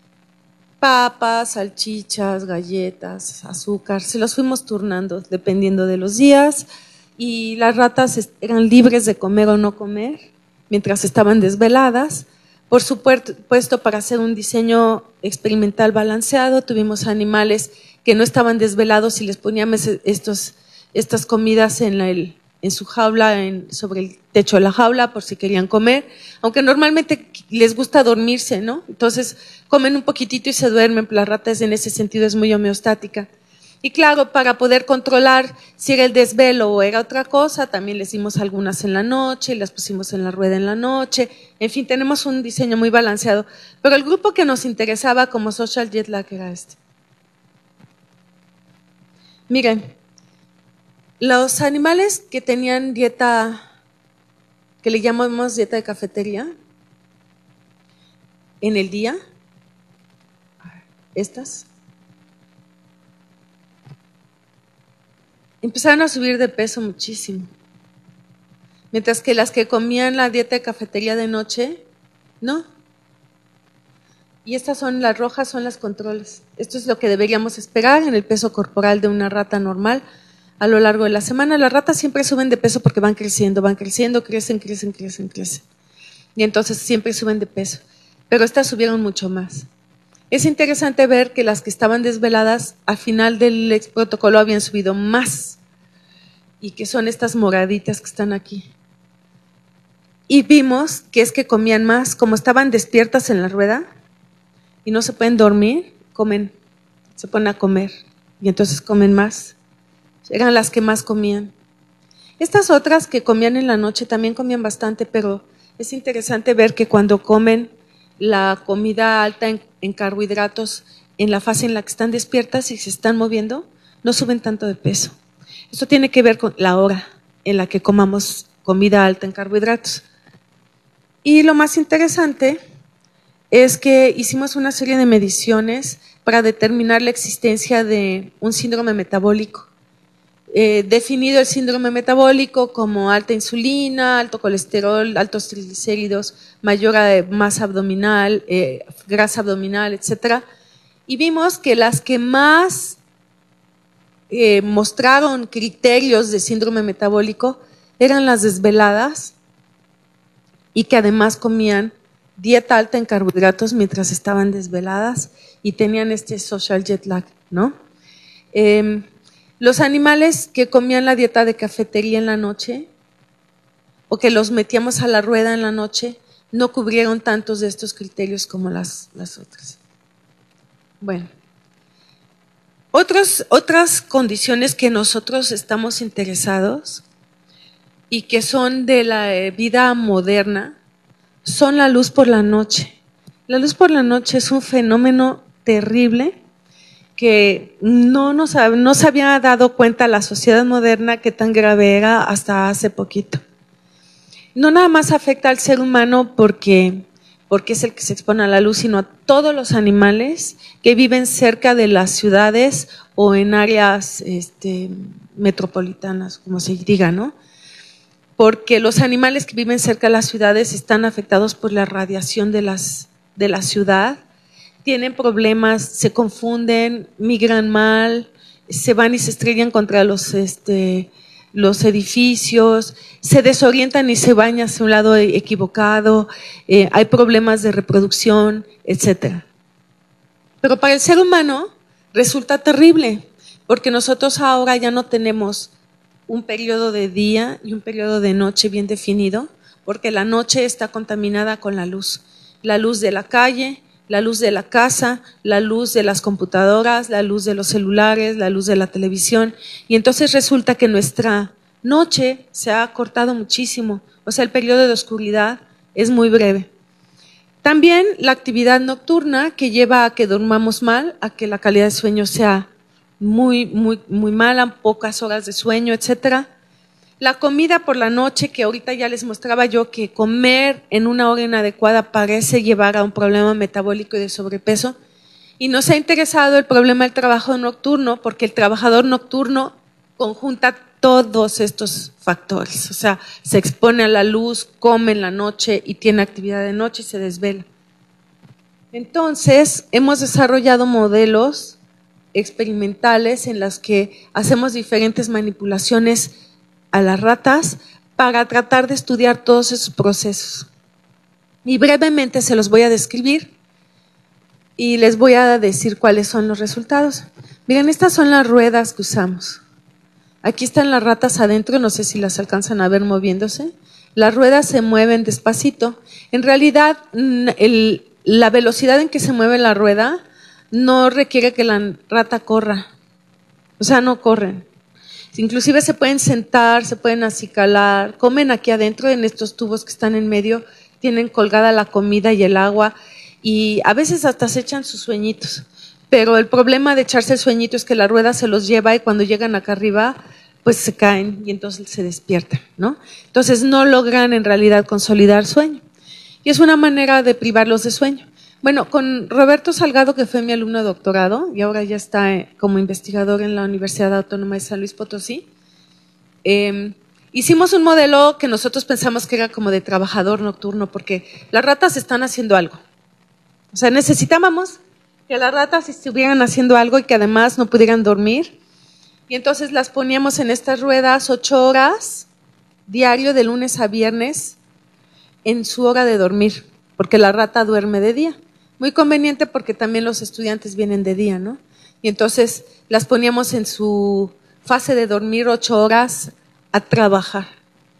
papas, salchichas, galletas, azúcar, se los fuimos turnando dependiendo de los días y las ratas eran libres de comer o no comer mientras estaban desveladas. Por supuesto, para hacer un diseño experimental balanceado, tuvimos animales que no estaban desvelados y les poníamos estos, estas comidas en, la, en su jaula, en, sobre el techo de la jaula, por si querían comer, aunque normalmente les gusta dormirse, ¿no? Entonces, comen un poquitito y se duermen, las ratas en ese sentido es muy homeostática. Y claro, para poder controlar si era el desvelo o era otra cosa, también les dimos algunas en la noche, las pusimos en la rueda en la noche, en fin, tenemos un diseño muy balanceado. Pero el grupo que nos interesaba como social jet lag era este. Miren, los animales que tenían dieta, que le llamamos dieta de cafetería, en el día, estas, empezaron a subir de peso muchísimo, mientras que las que comían la dieta de cafetería de noche, no. Y estas son las rojas, son las controles. Esto es lo que deberíamos esperar en el peso corporal de una rata normal a lo largo de la semana. Las ratas siempre suben de peso porque van creciendo, van creciendo, crecen, crecen, crecen, crecen. Y entonces siempre suben de peso, pero estas subieron mucho más. Es interesante ver que las que estaban desveladas al final del ex protocolo habían subido más y que son estas moraditas que están aquí. Y vimos que es que comían más, como estaban despiertas en la rueda y no se pueden dormir, comen, se ponen a comer y entonces comen más. Eran las que más comían. Estas otras que comían en la noche también comían bastante, pero es interesante ver que cuando comen la comida alta en, en carbohidratos en la fase en la que están despiertas y se están moviendo, no suben tanto de peso. Esto tiene que ver con la hora en la que comamos comida alta en carbohidratos. Y lo más interesante es que hicimos una serie de mediciones para determinar la existencia de un síndrome metabólico. Eh, definido el síndrome metabólico como alta insulina, alto colesterol, altos triglicéridos, mayor masa abdominal, eh, grasa abdominal, etcétera. Y vimos que las que más eh, mostraron criterios de síndrome metabólico eran las desveladas y que además comían dieta alta en carbohidratos mientras estaban desveladas y tenían este social jet lag, ¿no? Eh, los animales que comían la dieta de cafetería en la noche o que los metíamos a la rueda en la noche no cubrieron tantos de estos criterios como las, las otras. Bueno, otros, otras condiciones que nosotros estamos interesados y que son de la vida moderna son la luz por la noche. La luz por la noche es un fenómeno terrible que no, nos, no se había dado cuenta la sociedad moderna que tan grave era hasta hace poquito. No nada más afecta al ser humano porque, porque es el que se expone a la luz, sino a todos los animales que viven cerca de las ciudades o en áreas este, metropolitanas, como se diga, ¿no? Porque los animales que viven cerca de las ciudades están afectados por la radiación de, las, de la ciudad, tienen problemas, se confunden, migran mal, se van y se estrellan contra los, este, los edificios, se desorientan y se van hacia un lado equivocado, eh, hay problemas de reproducción, etcétera. Pero para el ser humano resulta terrible, porque nosotros ahora ya no tenemos un periodo de día y un periodo de noche bien definido, porque la noche está contaminada con la luz, la luz de la calle, la luz de la casa, la luz de las computadoras, la luz de los celulares, la luz de la televisión, y entonces resulta que nuestra noche se ha cortado muchísimo, o sea, el periodo de oscuridad es muy breve. También la actividad nocturna que lleva a que durmamos mal, a que la calidad de sueño sea muy, muy, muy mala, pocas horas de sueño, etcétera. La comida por la noche, que ahorita ya les mostraba yo que comer en una hora inadecuada parece llevar a un problema metabólico y de sobrepeso. Y nos ha interesado el problema del trabajo nocturno, porque el trabajador nocturno conjunta todos estos factores. O sea, se expone a la luz, come en la noche y tiene actividad de noche y se desvela. Entonces, hemos desarrollado modelos experimentales en las que hacemos diferentes manipulaciones a las ratas para tratar de estudiar todos esos procesos. Y brevemente se los voy a describir y les voy a decir cuáles son los resultados. Miren, estas son las ruedas que usamos. Aquí están las ratas adentro, no sé si las alcanzan a ver moviéndose. Las ruedas se mueven despacito. En realidad, el, la velocidad en que se mueve la rueda no requiere que la rata corra. O sea, no corren. Inclusive se pueden sentar, se pueden acicalar, comen aquí adentro en estos tubos que están en medio, tienen colgada la comida y el agua y a veces hasta se echan sus sueñitos. Pero el problema de echarse el sueñito es que la rueda se los lleva y cuando llegan acá arriba pues se caen y entonces se despiertan, ¿no? Entonces no logran en realidad consolidar sueño y es una manera de privarlos de sueño. Bueno, con Roberto Salgado, que fue mi alumno de doctorado y ahora ya está como investigador en la Universidad Autónoma de San Luis Potosí, eh, hicimos un modelo que nosotros pensamos que era como de trabajador nocturno porque las ratas están haciendo algo. O sea, necesitábamos que las ratas estuvieran haciendo algo y que además no pudieran dormir. Y entonces las poníamos en estas ruedas ocho horas diario de lunes a viernes en su hora de dormir, porque la rata duerme de día. Muy conveniente porque también los estudiantes vienen de día, ¿no? Y entonces las poníamos en su fase de dormir ocho horas a trabajar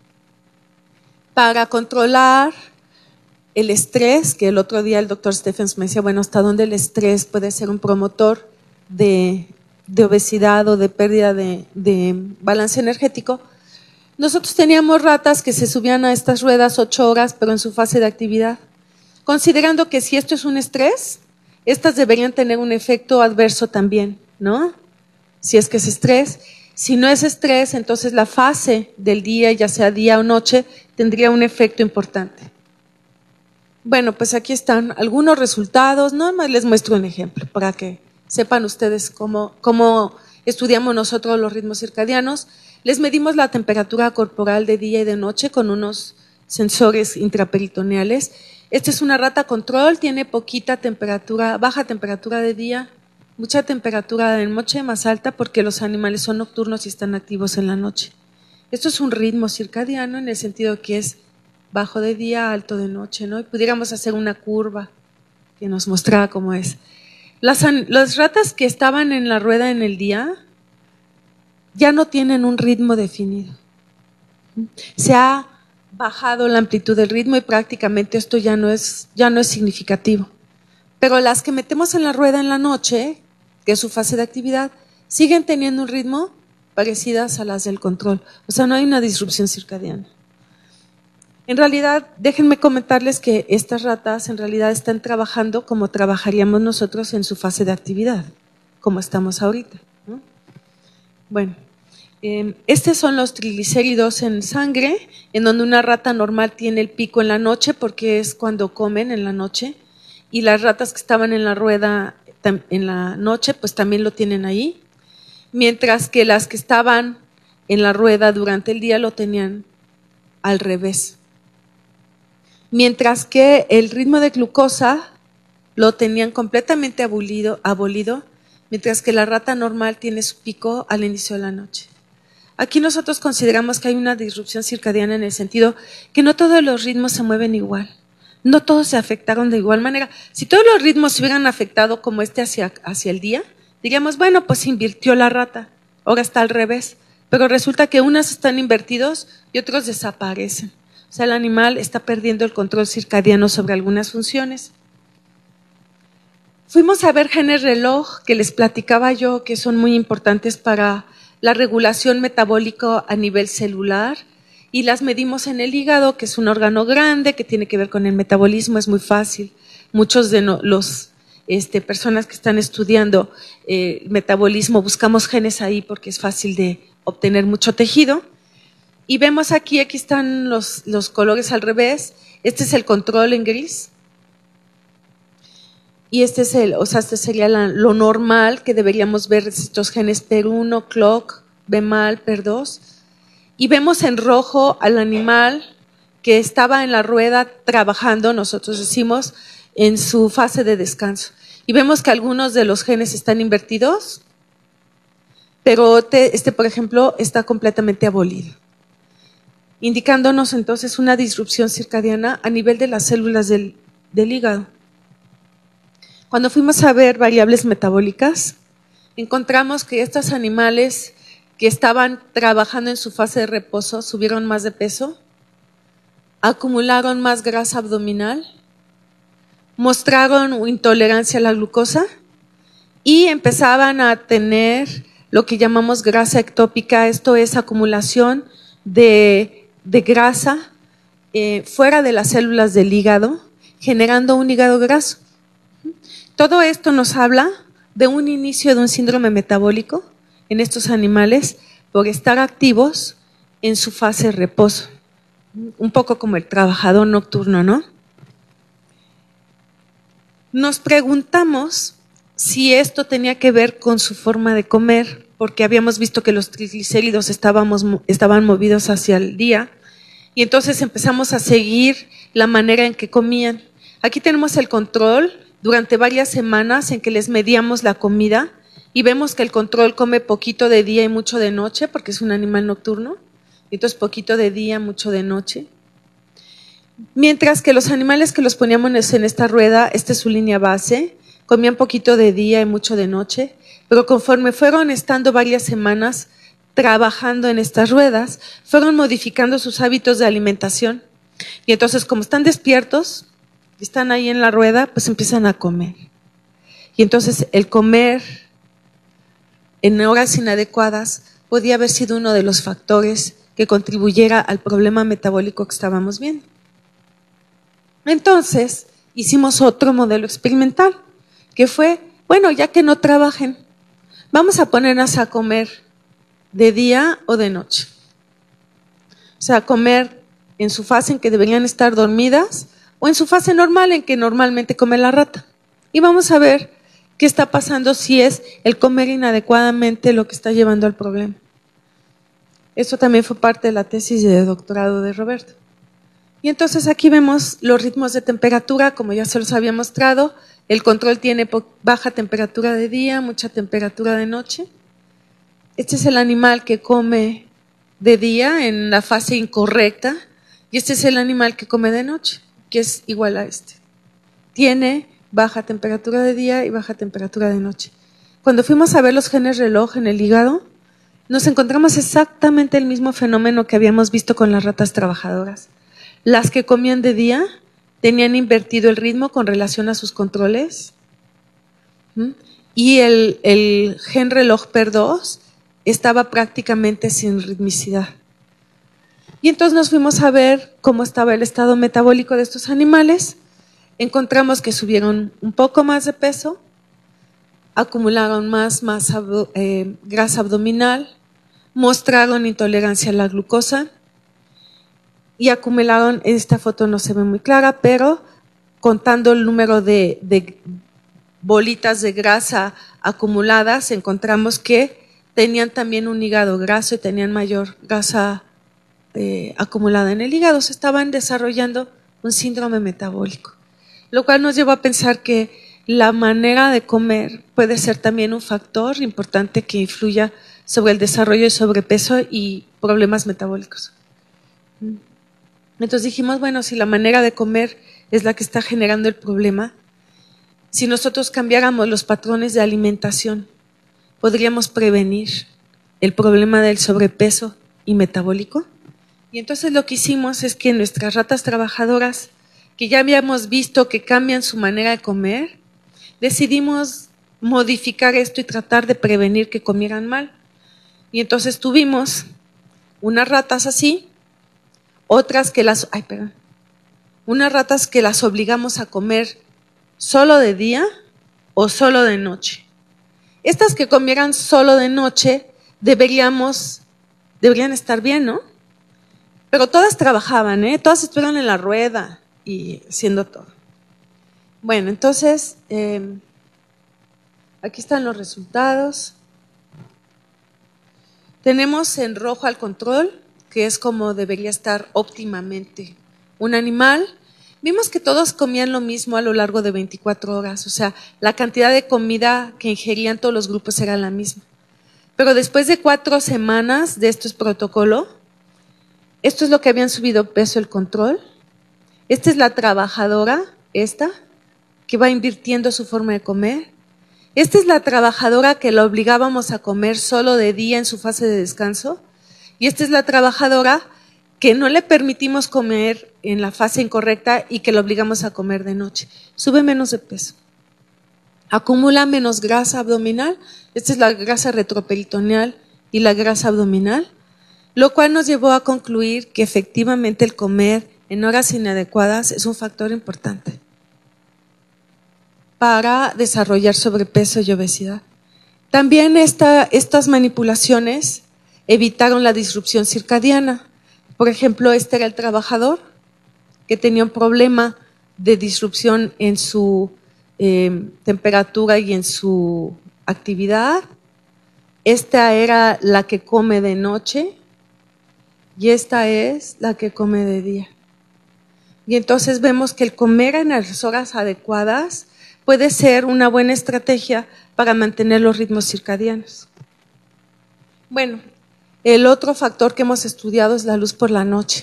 para controlar el estrés, que el otro día el doctor Stephens me decía, bueno, ¿hasta dónde el estrés puede ser un promotor de, de obesidad o de pérdida de, de balance energético? Nosotros teníamos ratas que se subían a estas ruedas ocho horas, pero en su fase de actividad, considerando que si esto es un estrés, estas deberían tener un efecto adverso también, ¿no? Si es que es estrés. Si no es estrés, entonces la fase del día, ya sea día o noche, tendría un efecto importante. Bueno, pues aquí están algunos resultados, nada más les muestro un ejemplo para que sepan ustedes cómo, cómo estudiamos nosotros los ritmos circadianos. Les medimos la temperatura corporal de día y de noche con unos sensores intraperitoneales. Esta es una rata control, tiene poquita temperatura, baja temperatura de día, mucha temperatura de noche, más alta porque los animales son nocturnos y están activos en la noche. Esto es un ritmo circadiano en el sentido que es bajo de día, alto de noche, ¿no? Y pudiéramos hacer una curva que nos mostrara cómo es. Las, las ratas que estaban en la rueda en el día ya no tienen un ritmo definido. Se ha bajado la amplitud del ritmo y prácticamente esto ya no es, ya no es significativo. Pero las que metemos en la rueda en la noche, que es su fase de actividad, siguen teniendo un ritmo parecidas a las del control. O sea, no hay una disrupción circadiana. En realidad, déjenme comentarles que estas ratas en realidad están trabajando como trabajaríamos nosotros en su fase de actividad, como estamos ahorita, ¿no? Bueno, eh, estos son los triglicéridos en sangre, en donde una rata normal tiene el pico en la noche porque es cuando comen en la noche, y las ratas que estaban en la rueda en la noche pues también lo tienen ahí, mientras que las que estaban en la rueda durante el día lo tenían al revés. Mientras que el ritmo de glucosa lo tenían completamente abolido, abolido, mientras que la rata normal tiene su pico al inicio de la noche. Aquí nosotros consideramos que hay una disrupción circadiana en el sentido que no todos los ritmos se mueven igual, no todos se afectaron de igual manera. Si todos los ritmos se hubieran afectado como este hacia, hacia el día, diríamos, bueno, pues invirtió la rata, ahora está al revés, pero resulta que unos están invertidos y otros desaparecen. O sea, el animal está perdiendo el control circadiano sobre algunas funciones. Fuimos a ver genes reloj que les platicaba yo que son muy importantes para la regulación metabólica a nivel celular y las medimos en el hígado, que es un órgano grande que tiene que ver con el metabolismo, es muy fácil. Muchos de no, los este, personas que están estudiando eh, metabolismo buscamos genes ahí porque es fácil de obtener mucho tejido. Y vemos aquí, aquí están los, los colores al revés. Este es el control en gris. Y este es el, o sea, este sería la, lo normal que deberíamos ver estos genes P E R uno, C L O C, B M A L, P E R dos. Y vemos en rojo al animal que estaba en la rueda trabajando, nosotros decimos, en su fase de descanso. Y vemos que algunos de los genes están invertidos, pero este, por ejemplo, está completamente abolido, indicándonos entonces una disrupción circadiana a nivel de las células del, del hígado. Cuando fuimos a ver variables metabólicas, encontramos que estos animales que estaban trabajando en su fase de reposo subieron más de peso, acumularon más grasa abdominal, mostraron intolerancia a la glucosa y empezaban a tener lo que llamamos grasa ectópica, esto es acumulación de, de grasa eh, fuera de las células del hígado, generando un hígado graso. Todo esto nos habla de un inicio de un síndrome metabólico en estos animales por estar activos en su fase de reposo, un poco como el trabajador nocturno, ¿no? Nos preguntamos si esto tenía que ver con su forma de comer, porque habíamos visto que los triglicéridos estábamos, estaban movidos hacia el día, y entonces empezamos a seguir la manera en que comían. Aquí tenemos el control durante varias semanas en que les medíamos la comida y vemos que el control come poquito de día y mucho de noche, porque es un animal nocturno, y entonces poquito de día, mucho de noche. Mientras que los animales que los poníamos en esta rueda, esta es su línea base, comían poquito de día y mucho de noche, pero conforme fueron estando varias semanas trabajando en estas ruedas, fueron modificando sus hábitos de alimentación. Y entonces, como están despiertos, están ahí en la rueda, pues empiezan a comer. Y entonces el comer en horas inadecuadas podía haber sido uno de los factores que contribuyera al problema metabólico que estábamos viendo. Entonces, hicimos otro modelo experimental que fue, bueno, ya que no trabajen, vamos a ponernos a comer de día o de noche. O sea, comer en su fase en que deberían estar dormidas o en su fase normal en que normalmente come la rata. Y vamos a ver qué está pasando si es el comer inadecuadamente lo que está llevando al problema. Eso también fue parte de la tesis de doctorado de Roberto. Y entonces aquí vemos los ritmos de temperatura, como ya se los había mostrado. El control tiene baja temperatura de día, mucha temperatura de noche. Este es el animal que come de día en la fase incorrecta y este es el animal que come de noche, que es igual a este. Tiene baja temperatura de día y baja temperatura de noche. Cuando fuimos a ver los genes reloj en el hígado, nos encontramos exactamente el mismo fenómeno que habíamos visto con las ratas trabajadoras. Las que comían de día tenían invertido el ritmo con relación a sus controles. ¿Mm? Y el, el gen reloj P E R dos estaba prácticamente sin ritmicidad. Y entonces nos fuimos a ver cómo estaba el estado metabólico de estos animales. Encontramos que subieron un poco más de peso, acumularon más, más eh, grasa abdominal, mostraron intolerancia a la glucosa y acumularon, en esta foto no se ve muy clara, pero contando el número de, de bolitas de grasa acumuladas, encontramos que tenían también un hígado graso y tenían mayor grasa eh, acumulada en el hígado. Se estaban desarrollando un síndrome metabólico, lo cual nos llevó a pensar que la manera de comer puede ser también un factor importante que influya sobre el desarrollo de sobrepeso y problemas metabólicos. Entonces dijimos, bueno, si la manera de comer es la que está generando el problema, si nosotros cambiáramos los patrones de alimentación, podríamos prevenir el problema del sobrepeso y metabólico. Y entonces lo que hicimos es que nuestras ratas trabajadoras, que ya habíamos visto que cambian su manera de comer, decidimos modificar esto y tratar de prevenir que comieran mal. Y entonces tuvimos unas ratas así, otras que las, ay, perdón, unas ratas que las obligamos a comer solo de día o solo de noche. Estas que comieran solo de noche deberíamos, deberían estar bien, ¿no? Pero todas trabajaban, ¿eh? Todas estuvieron en la rueda y haciendo todo. Bueno, entonces, eh, aquí están los resultados. Tenemos en rojo al control, que es como debería estar óptimamente un animal. Vimos que todos comían lo mismo a lo largo de veinticuatro horas, o sea, la cantidad de comida que ingerían todos los grupos era la misma. Pero después de cuatro semanas de estos protocolos, esto es lo que habían subido peso el control. Esta es la trabajadora, esta, que va invirtiendo su forma de comer. Esta es la trabajadora que la obligábamos a comer solo de día en su fase de descanso. Y esta es la trabajadora que no le permitimos comer en la fase incorrecta y que la obligamos a comer de noche. Sube menos de peso. Acumula menos grasa abdominal. Esta es la grasa retroperitoneal y la grasa abdominal, lo cual nos llevó a concluir que efectivamente el comer en horas inadecuadas es un factor importante para desarrollar sobrepeso y obesidad. También esta, estas manipulaciones evitaron la disrupción circadiana. Por ejemplo, este era el trabajador que tenía un problema de disrupción en su eh, temperatura y en su actividad. Esta era la que come de noche y esta es la que come de día. Y entonces vemos que el comer en las horas adecuadas puede ser una buena estrategia para mantener los ritmos circadianos. Bueno, el otro factor que hemos estudiado es la luz por la noche.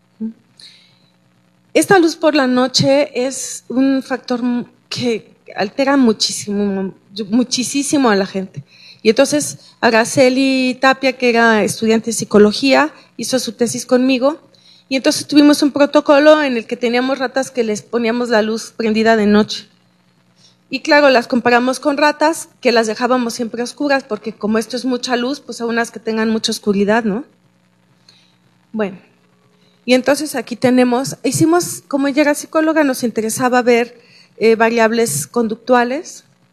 Esta luz por la noche es un factor que altera muchísimo, muchísimo a la gente. Y entonces Araceli Tapia, que era estudiante de psicología, hizo su tesis conmigo y entonces tuvimos un protocolo en el que teníamos ratas que les poníamos la luz prendida de noche. Y claro, las comparamos con ratas que las dejábamos siempre oscuras, porque como esto es mucha luz, pues a unas que tengan mucha oscuridad, ¿no? Bueno, y entonces aquí tenemos, hicimos, como ella era psicóloga, nos interesaba ver eh, variables conductuales.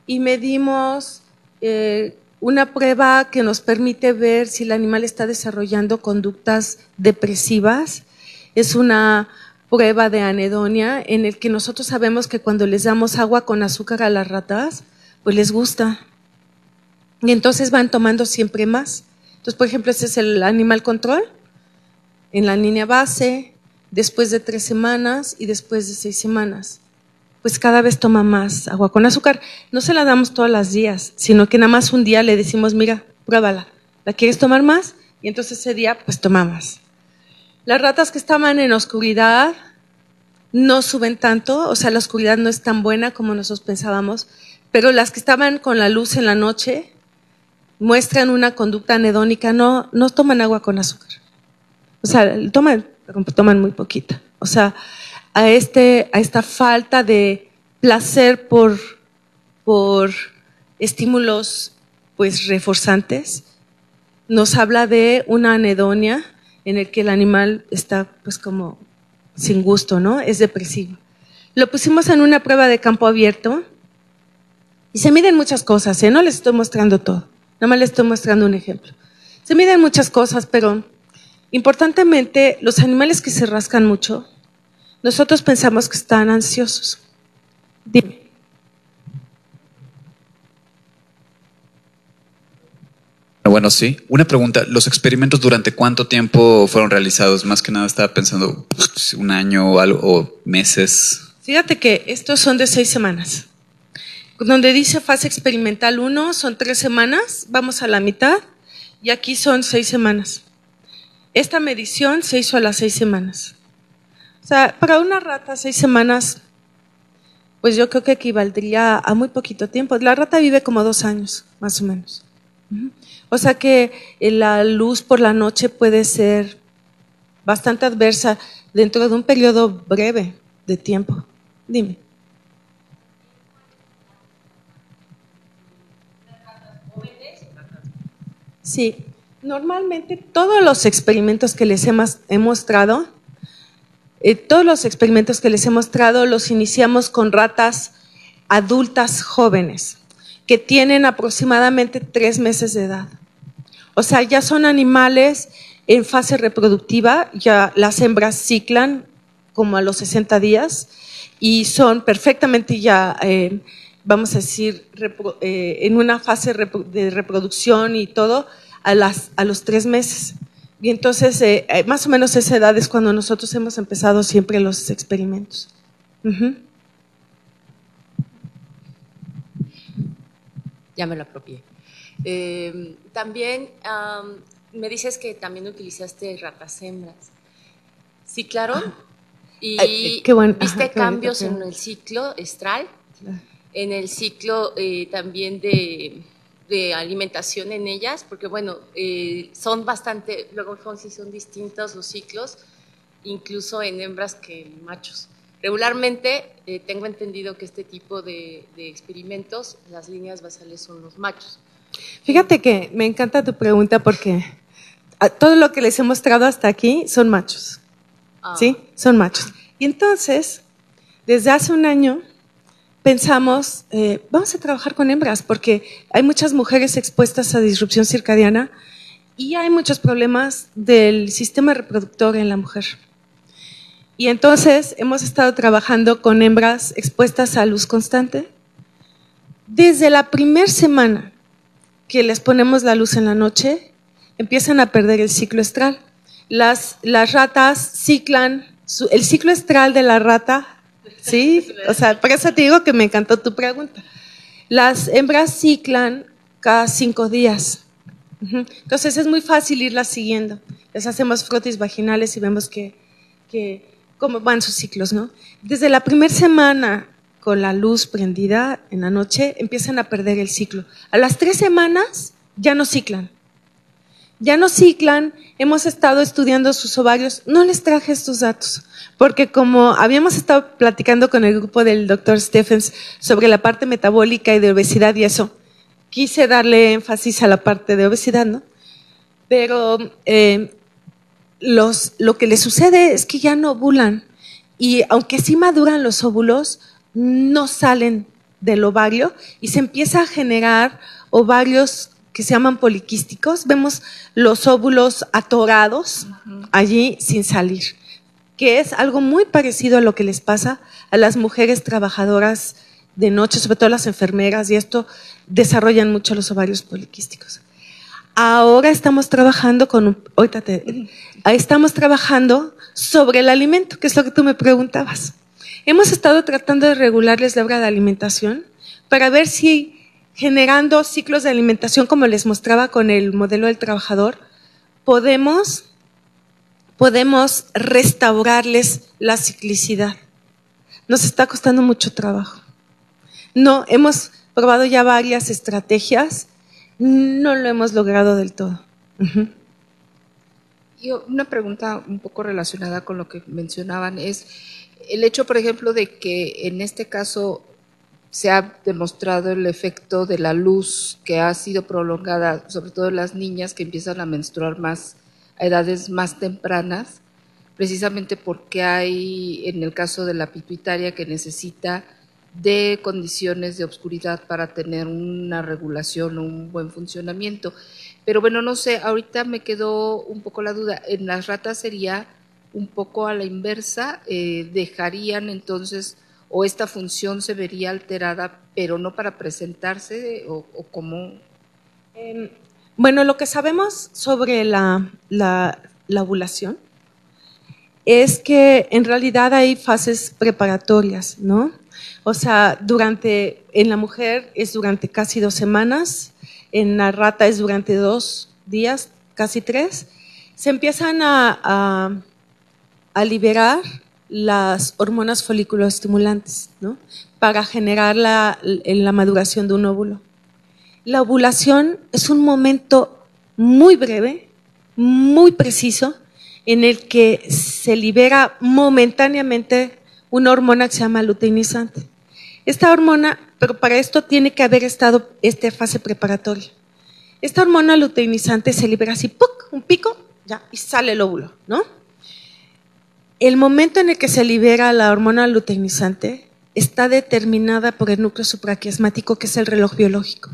y medimos eh, una prueba que nos permite ver si el animal está desarrollando conductas depresivas. Es una prueba de anedonia en el que nosotros sabemos que cuando les damos agua con azúcar a las ratas, pues les gusta. Y entonces van tomando siempre más. Entonces, por ejemplo, este es el animal control, en la línea base, después de tres semanas y después de seis semanas. Pues cada vez toma más agua con azúcar. No se la damos todos los días, sino que nada más un día le decimos, mira, pruébala. ¿La quieres tomar más? Y entonces ese día, pues toma más. Las ratas que estaban en oscuridad no suben tanto, o sea, la oscuridad no es tan buena como nosotros pensábamos, pero las que estaban con la luz en la noche muestran una conducta anedónica, no, no toman agua con azúcar. O sea, toman, toman muy poquita. O sea, a, este, a esta falta de placer por, por estímulos pues reforzantes, nos habla de una anedonia en el que el animal está pues como sin gusto, ¿no? Es depresivo. Lo pusimos en una prueba de campo abierto y se miden muchas cosas, ¿eh? No les estoy mostrando todo, nada más les estoy mostrando un ejemplo. Se miden muchas cosas, pero importantemente los animales que se rascan mucho, nosotros pensamos que están ansiosos. Dime. Bueno, sí. Una pregunta, ¿los experimentos durante cuánto tiempo fueron realizados? Más que nada estaba pensando pues, un año o algo, o meses. Fíjate que estos son de seis semanas. Donde dice fase experimental uno son tres semanas, vamos a la mitad, y aquí son seis semanas. Esta medición se hizo a las seis semanas. O sea, para una rata seis semanas, pues yo creo que equivaldría a muy poquito tiempo. La rata vive como dos años, más o menos. O sea que la luz por la noche puede ser bastante adversa dentro de un periodo breve de tiempo. Dime. Sí, normalmente todos los experimentos que les hemos he mostrado, eh, todos los experimentos que les he mostrado los iniciamos con ratas adultas jóvenes que tienen aproximadamente tres meses de edad. O sea, ya son animales en fase reproductiva, ya las hembras ciclan como a los sesenta días y son perfectamente ya, eh, vamos a decir, repro, eh, en una fase repro, de reproducción y todo a, las, a los tres meses. Y entonces, eh, más o menos esa edad es cuando nosotros hemos empezado siempre los experimentos. Uh-huh. Ya me lo apropié. Eh, también um, me dices que también utilizaste ratas hembras. Sí, claro. Ah. Y Ay, qué bueno. viste Ajá, cambios qué en el ciclo estral, en el ciclo eh, también de, de alimentación en ellas, porque bueno, eh, son bastante, luego sí son distintos los ciclos, incluso en hembras que en machos. Regularmente eh, tengo entendido que este tipo de, de experimentos, las líneas basales son los machos. Fíjate que me encanta tu pregunta porque todo lo que les he mostrado hasta aquí son machos. Ah. ¿Sí? Son machos. Y entonces, desde hace un año pensamos, eh, vamos a trabajar con hembras porque hay muchas mujeres expuestas a disrupción circadiana y hay muchos problemas del sistema reproductor en la mujer. Y entonces hemos estado trabajando con hembras expuestas a luz constante. Desde la primera semana que les ponemos la luz en la noche, empiezan a perder el ciclo estral. Las, las ratas ciclan, su, el ciclo estral de la rata, ¿sí? O sea, por eso te digo que me encantó tu pregunta. Las hembras ciclan cada cinco días. Entonces es muy fácil irlas siguiendo. Les hacemos frotis vaginales y vemos que, que cómo van sus ciclos, ¿no? Desde la primera semana con la luz prendida en la noche empiezan a perder el ciclo. A las tres semanas ya no ciclan. Ya no ciclan, hemos estado estudiando sus ovarios. No les traje estos datos, porque como habíamos estado platicando con el grupo del doctor Stephens sobre la parte metabólica y de obesidad y eso, quise darle énfasis a la parte de obesidad, ¿no? Pero eh, los, lo que les sucede es que ya no ovulan y aunque sí maduran los óvulos, no salen del ovario y se empieza a generar ovarios que se llaman poliquísticos. Vemos los óvulos atorados uh-huh. allí sin salir, que es algo muy parecido a lo que les pasa a las mujeres trabajadoras de noche, sobre todo las enfermeras, y esto desarrollan mucho los ovarios poliquísticos. Ahora estamos trabajando con un, ahorita te, estamos trabajando sobre el alimento, que es lo que tú me preguntabas. Hemos estado tratando de regularles la hora de alimentación para ver si generando ciclos de alimentación, como les mostraba con el modelo del trabajador, podemos, podemos restaurarles la ciclicidad. Nos está costando mucho trabajo. No, hemos probado ya varias estrategias, no lo hemos logrado del todo. Uh-huh. Y una pregunta un poco relacionada con lo que mencionaban es el hecho, por ejemplo, de que en este caso se ha demostrado el efecto de la luz que ha sido prolongada, sobre todo en las niñas que empiezan a menstruar más a edades más tempranas, precisamente porque hay, en el caso de la pituitaria, que necesita de condiciones de oscuridad para tener una regulación o un buen funcionamiento. Pero bueno, no sé, ahorita me quedó un poco la duda, en las ratas sería un poco a la inversa, eh, dejarían entonces, o esta función se vería alterada, pero no para presentarse, o, o cómo. Eh, bueno, lo que sabemos sobre la, la, la ovulación es que en realidad hay fases preparatorias, ¿no? O sea, durante, en la mujer es durante casi dos semanas, en la rata es durante dos días, casi tres. Se empiezan a, a, a liberar las hormonas folículo-estimulantes, ¿no? Para generar la, la maduración de un óvulo. La ovulación es un momento muy breve, muy preciso, en el que se libera momentáneamente una hormona que se llama luteinizante. Esta hormona, pero para esto tiene que haber estado esta fase preparatoria. Esta hormona luteinizante se libera así, ¡puc!, un pico, ya, y sale el óvulo, ¿no? El momento en el que se libera la hormona luteinizante está determinada por el núcleo supraquiasmático, que es el reloj biológico.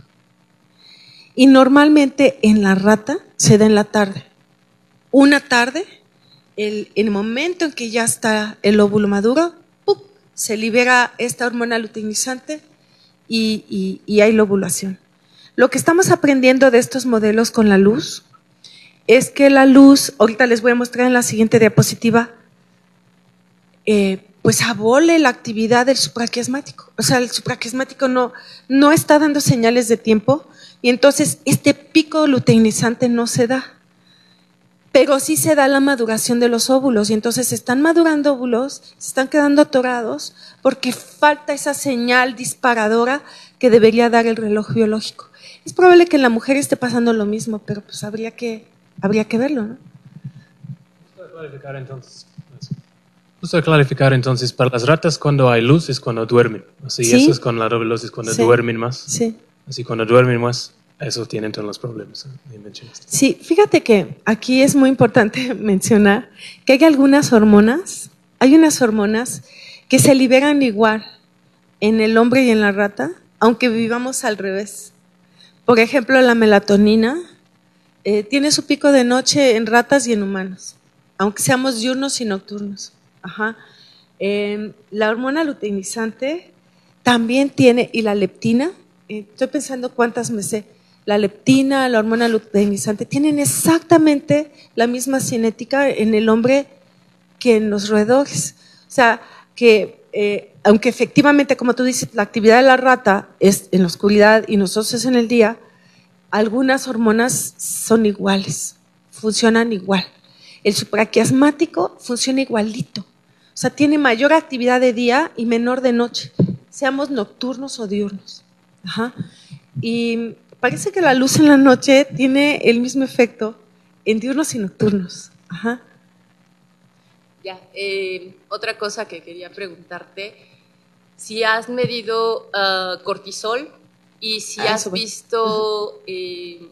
Y normalmente en la rata se da en la tarde. Una tarde, el, el momento en que ya está el óvulo maduro, ¡pum!, se libera esta hormona luteinizante y, y, y hay la ovulación. Lo que estamos aprendiendo de estos modelos con la luz es que la luz, ahorita les voy a mostrar en la siguiente diapositiva, eh, pues abole la actividad del supraquiasmático. O sea, el supraquiasmático no, no está dando señales de tiempo y entonces este pico luteinizante no se da. Pero sí se da la maduración de los óvulos y entonces se están madurando óvulos, se están quedando atorados porque falta esa señal disparadora que debería dar el reloj biológico. Es probable que en la mujer esté pasando lo mismo, pero pues habría que, habría que verlo, ¿no? Para clarificar entonces, justo a clarificar entonces, para las ratas cuando hay luz es cuando duermen, así ¿Sí? Eso es con la dovelosis, cuando Sí. duermen más, Sí. así cuando duermen más, eso tienen todos los problemas, ¿eh? mencionaste. Sí, fíjate que aquí es muy importante mencionar que hay algunas hormonas, hay unas hormonas que se liberan igual en el hombre y en la rata, aunque vivamos al revés. Por ejemplo, la melatonina eh, tiene su pico de noche en ratas y en humanos, aunque seamos diurnos y nocturnos. Ajá. Eh, la hormona luteinizante también tiene, y la leptina, eh, estoy pensando cuántas me sé, la leptina, la hormona luteinizante, tienen exactamente la misma cinética en el hombre que en los roedores. O sea, que eh, aunque efectivamente, como tú dices, la actividad de la rata es en la oscuridad y nosotros es en el día, algunas hormonas son iguales, funcionan igual. El supraquiasmático funciona igualito. O sea, tiene mayor actividad de día y menor de noche, seamos nocturnos o diurnos. Ajá. Y parece que la luz en la noche tiene el mismo efecto en diurnos y nocturnos. Ajá. Ya, eh, otra cosa que quería preguntarte, si has medido uh, cortisol y si ah, has visto eh,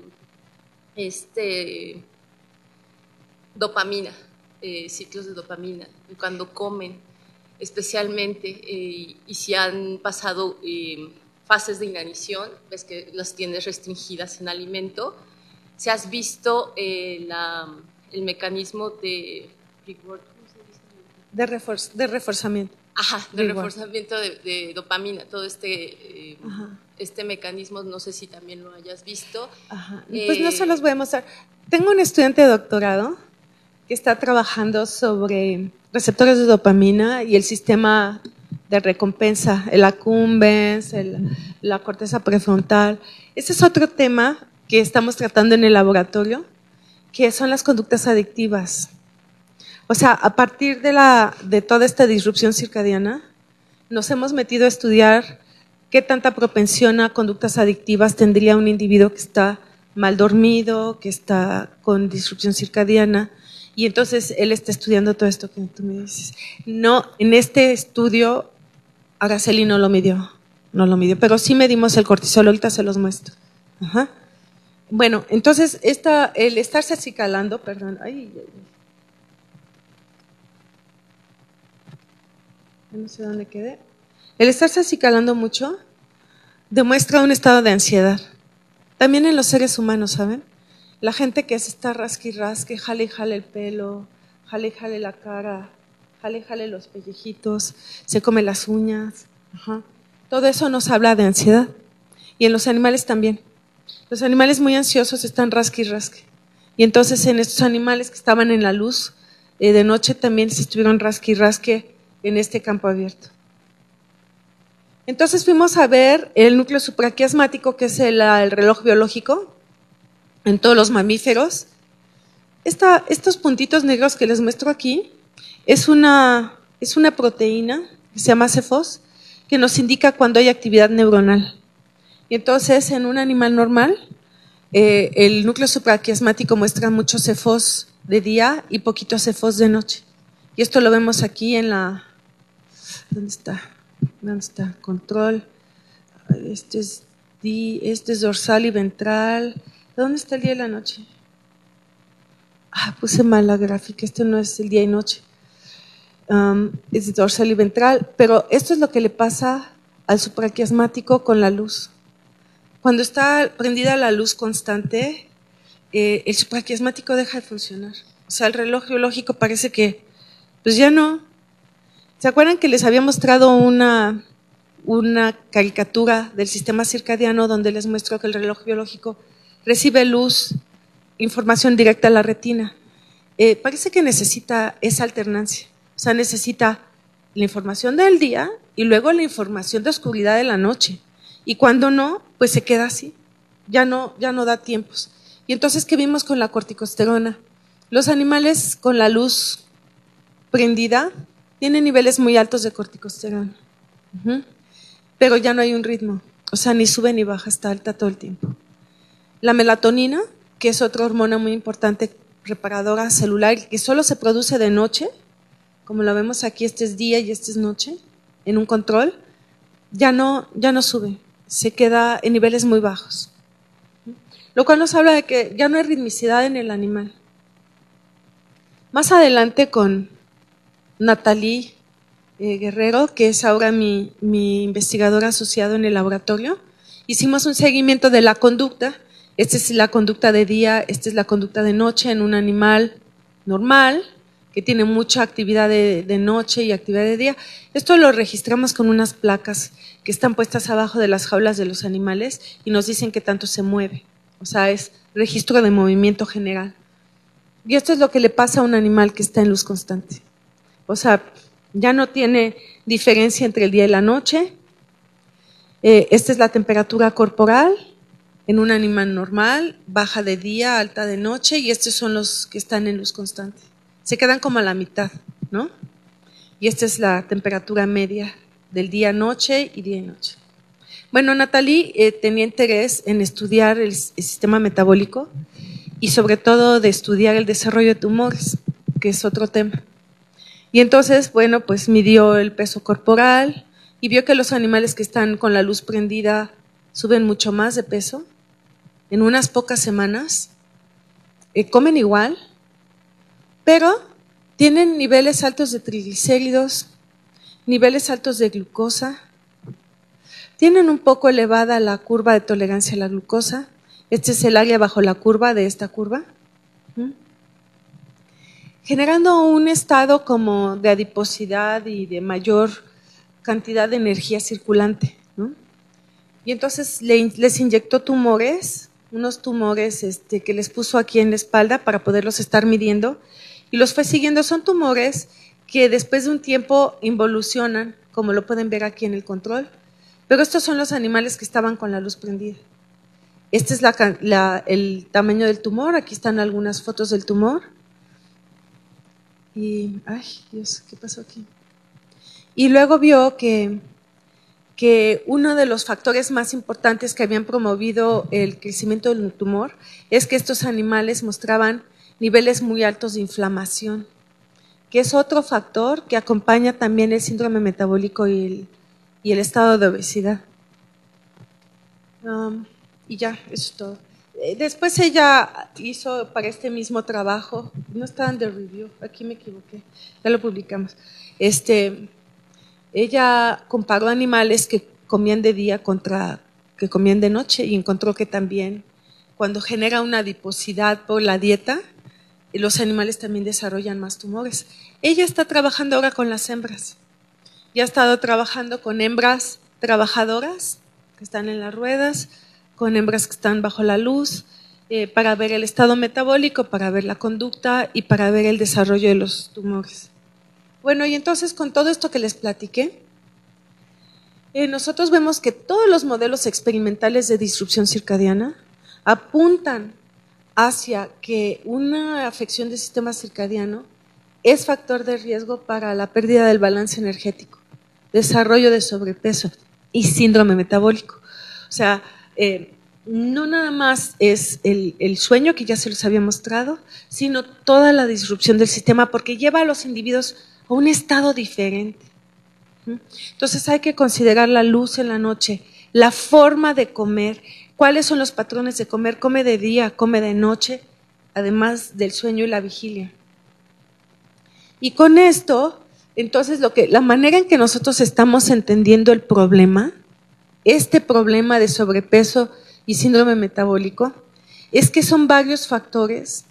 este, dopamina, eh, ciclos de dopamina, cuando comen. especialmente, eh, y si han pasado eh, fases de inanición, ves que las tienes restringidas en alimento, si has visto eh, la, el mecanismo de reward, ¿cómo se dice? De, refor de reforzamiento. Ajá, de reward. reforzamiento de, de dopamina, todo este, eh, este mecanismo, no sé si también lo hayas visto. Ajá. Pues no se los voy a mostrar. Tengo un estudiante de doctorado que está trabajando sobre receptores de dopamina y el sistema de recompensa, el accumbens, el, la corteza prefrontal. Ese es otro tema que estamos tratando en el laboratorio, que son las conductas adictivas. O sea, a partir de, la, de toda esta disrupción circadiana, nos hemos metido a estudiar qué tanta propensión a conductas adictivas tendría un individuo que está mal dormido, que está con disrupción circadiana, y entonces él está estudiando todo esto que tú me dices. No, en este estudio Araceli no lo midió, no lo midió, pero sí medimos el cortisol, ahorita se los muestro. Ajá. Bueno, entonces esta, el estarse acicalando, perdón, ay, ay, ay. No sé dónde quedé. El estarse acicalando mucho demuestra un estado de ansiedad. También en los seres humanos, ¿saben? La gente que se está rasque y rasque, jale y jale el pelo, jale y jale la cara, jale y jale los pellejitos, se come las uñas. Ajá. Todo eso nos habla de ansiedad. Y en los animales también. Los animales muy ansiosos están rasque y rasque. Y entonces en estos animales que estaban en la luz, eh, de noche también se estuvieron rasque y rasque en este campo abierto. Entonces fuimos a ver el núcleo supraquiasmático, que es el, el reloj biológico en todos los mamíferos. Esta, estos puntitos negros que les muestro aquí es una, es una proteína que se llama C F O S, que nos indica cuando hay actividad neuronal. Y entonces en un animal normal, eh, el núcleo supraquiasmático muestra mucho C F O S de día y poquito C F O S de noche. Y esto lo vemos aquí en la… ¿Dónde está? ¿Dónde está? Control. Este es, di, este es dorsal y ventral. ¿Dónde está el día y la noche? Ah, puse mal la gráfica. Este no es el día y noche. Um, es dorsal y ventral. Pero esto es lo que le pasa al supraquiasmático con la luz. Cuando está prendida la luz constante, eh, el supraquiasmático deja de funcionar. O sea, el reloj biológico parece que, pues ya no. ¿Se acuerdan que les había mostrado una, una caricatura del sistema circadiano donde les muestro que el reloj biológico recibe luz, información directa a la retina? Eh, parece que necesita esa alternancia. O sea, necesita la información del día y luego la información de oscuridad de la noche. Y cuando no, pues se queda así. Ya no, ya no da tiempos. Y entonces, ¿qué vimos con la corticosterona? Los animales con la luz prendida tienen niveles muy altos de corticosterona, uh-huh. Pero ya no hay un ritmo, o sea, ni sube ni baja, está alta todo el tiempo. La melatonina, que es otra hormona muy importante, reparadora celular, que solo se produce de noche, como la vemos aquí, este es día y este es noche, en un control, ya no, ya no sube, se queda en niveles muy bajos. Lo cual nos habla de que ya no hay ritmicidad en el animal. Más adelante con Natalie eh, Guerrero, que es ahora mi, mi investigadora asociada en el laboratorio, hicimos un seguimiento de la conducta. Esta es la conducta de día, esta es la conducta de noche en un animal normal, que tiene mucha actividad de, de noche y actividad de día. Esto lo registramos con unas placas que están puestas abajo de las jaulas de los animales y nos dicen qué tanto se mueve. O sea, es registro de movimiento general. Y esto es lo que le pasa a un animal que está en luz constante. O sea, ya no tiene diferencia entre el día y la noche. Eh, esta es la temperatura corporal en un animal normal, baja de día, alta de noche, y estos son los que están en luz constante. Se quedan como a la mitad, ¿no? Y esta es la temperatura media del día-noche y día y noche. Bueno, Natalie eh, tenía interés en estudiar el, el sistema metabólico y sobre todo de estudiar el desarrollo de tumores, que es otro tema. Y entonces, bueno, pues midió el peso corporal y vio que los animales que están con la luz prendida suben mucho más de peso en unas pocas semanas, eh, comen igual, pero tienen niveles altos de triglicéridos, niveles altos de glucosa, tienen un poco elevada la curva de tolerancia a la glucosa. Este es el área bajo la curva de esta curva. ¿Mm? Generando un estado como de adiposidad y de mayor cantidad de energía circulante, ¿no? Y entonces le, les inyectó tumores, unos tumores este, que les puso aquí en la espalda para poderlos estar midiendo, y los fue siguiendo. Son tumores que después de un tiempo involucionan, como lo pueden ver aquí en el control, pero estos son los animales que estaban con la luz prendida. Este es la, la, el tamaño del tumor, aquí están algunas fotos del tumor. Y, ay, Dios, ¿qué pasó aquí? Y luego vio que, que uno de los factores más importantes que habían promovido el crecimiento del tumor es que estos animales mostraban niveles muy altos de inflamación, que es otro factor que acompaña también el síndrome metabólico y el, y el estado de obesidad. Um, y ya, eso es todo. Después ella hizo para este mismo trabajo, no está en the review, aquí me equivoqué, ya lo publicamos. Este, ella comparó animales que comían de día contra que comían de noche y encontró que también cuando genera una adiposidad por la dieta, los animales también desarrollan más tumores. Ella está trabajando ahora con las hembras, ya ha estado trabajando con hembras trabajadoras que están en las ruedas, con hembras que están bajo la luz, eh, para ver el estado metabólico, para ver la conducta y para ver el desarrollo de los tumores. Bueno, y entonces con todo esto que les platiqué, eh, nosotros vemos que todos los modelos experimentales de disrupción circadiana apuntan hacia que una afección del sistema circadiano es factor de riesgo para la pérdida del balance energético, desarrollo de sobrepeso y síndrome metabólico. O sea, Eh, no nada más es el, el sueño, que ya se los había mostrado, sino toda la disrupción del sistema, porque lleva a los individuos a un estado diferente. Entonces hay que considerar la luz en la noche, la forma de comer, cuáles son los patrones de comer, come de día, come de noche, además del sueño y la vigilia. Y con esto, entonces lo que, la manera en que nosotros estamos entendiendo el problema, este problema de sobrepeso y síndrome metabólico, es que son varios factores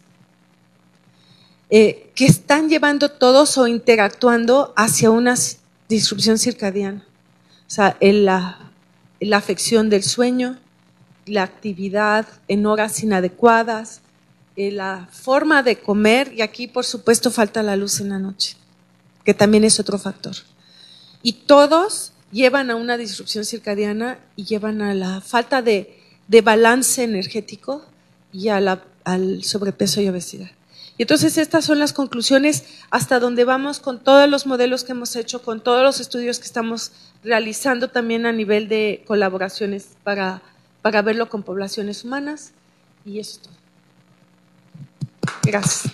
eh, que están llevando todos o interactuando hacia una disrupción circadiana. O sea, en la, en la afección del sueño, la actividad en horas inadecuadas, en la forma de comer, y aquí por supuesto falta la luz en la noche, que también es otro factor. Y todos llevan a una disrupción circadiana y llevan a la falta de, de balance energético y a la, al sobrepeso y obesidad. Y entonces estas son las conclusiones hasta donde vamos con todos los modelos que hemos hecho, con todos los estudios que estamos realizando también a nivel de colaboraciones para, para verlo con poblaciones humanas. Y eso es todo. Gracias.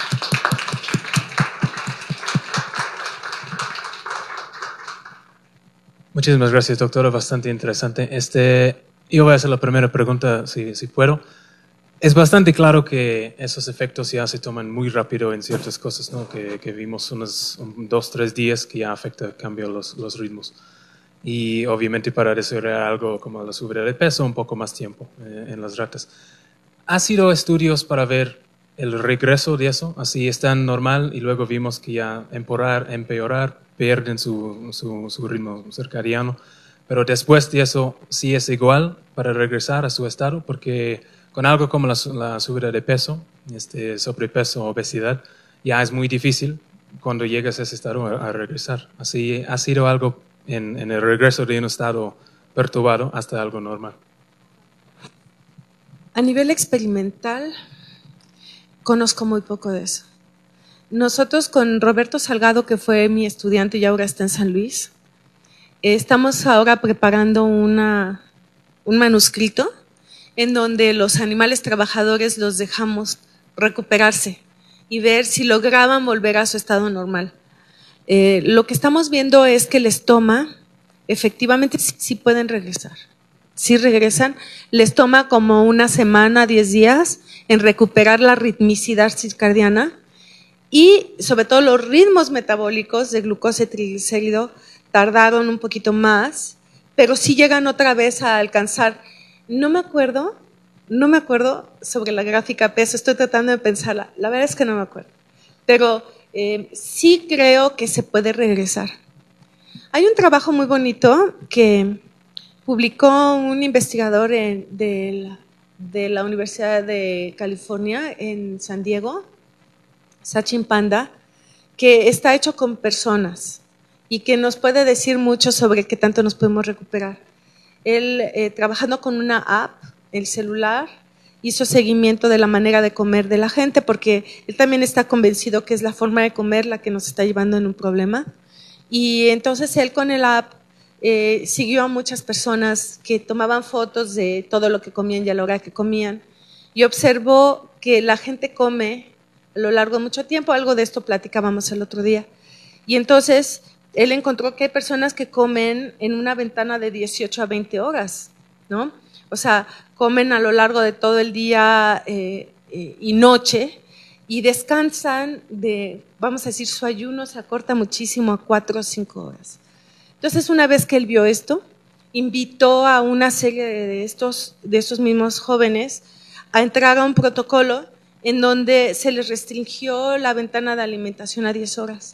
Muchísimas gracias, doctora, bastante interesante. Este, yo voy a hacer la primera pregunta, si, si puedo. Es bastante claro que esos efectos ya se toman muy rápido en ciertas cosas, ¿no? Que, que vimos unos un, dos, tres días que ya afecta, cambia los, los ritmos. Y obviamente para desarrollar algo como la subida de peso, un poco más tiempo eh, en las ratas. ¿Ha sido estudios para ver el regreso de eso? Así están normal y luego vimos que ya empeorar, empeorar pierden su, su, su ritmo circadiano, pero después de eso sí es igual para regresar a su estado, porque con algo como la, la subida de peso, este, sobrepeso, obesidad, ya es muy difícil cuando llegas a ese estado a, a regresar. Así ha sido algo en, en el regreso de un estado perturbado hasta algo normal. A nivel experimental, conozco muy poco de eso. Nosotros con Roberto Salgado, que fue mi estudiante y ahora está en San Luis, estamos ahora preparando una, un manuscrito en donde los animales trabajadores los dejamos recuperarse y ver si lograban volver a su estado normal. Eh, lo que estamos viendo es que les toma, efectivamente sí, sí pueden regresar, sí regresan, les toma como una semana, diez días en recuperar la ritmicidad circadiana y sobre todo los ritmos metabólicos de glucosa y triglicérido tardaron un poquito más, pero sí llegan otra vez a alcanzar. No me acuerdo, no me acuerdo sobre la gráfica peso, estoy tratando de pensarla, la verdad es que no me acuerdo, pero eh, sí creo que se puede regresar. Hay un trabajo muy bonito que publicó un investigador en, de, la, de la Universidad de California en San Diego, Sachin Panda, que está hecho con personas y que nos puede decir mucho sobre qué tanto nos podemos recuperar. Él, eh, trabajando con una app, el celular, hizo seguimiento de la manera de comer de la gente, porque él también está convencido que es la forma de comer la que nos está llevando en un problema. Y entonces él con el app eh, siguió a muchas personas que tomaban fotos de todo lo que comían y a la hora que comían, y observó que la gente come a lo largo de mucho tiempo. Algo de esto platicábamos el otro día. Y entonces él encontró que hay personas que comen en una ventana de dieciocho a veinte horas, ¿no? O sea, comen a lo largo de todo el día eh, eh, y noche, y descansan de, vamos a decir, su ayuno se acorta muchísimo a cuatro o cinco horas. Entonces, una vez que él vio esto, invitó a una serie de estos, de estos mismos jóvenes a entrar a un protocolo en donde se les restringió la ventana de alimentación a diez horas.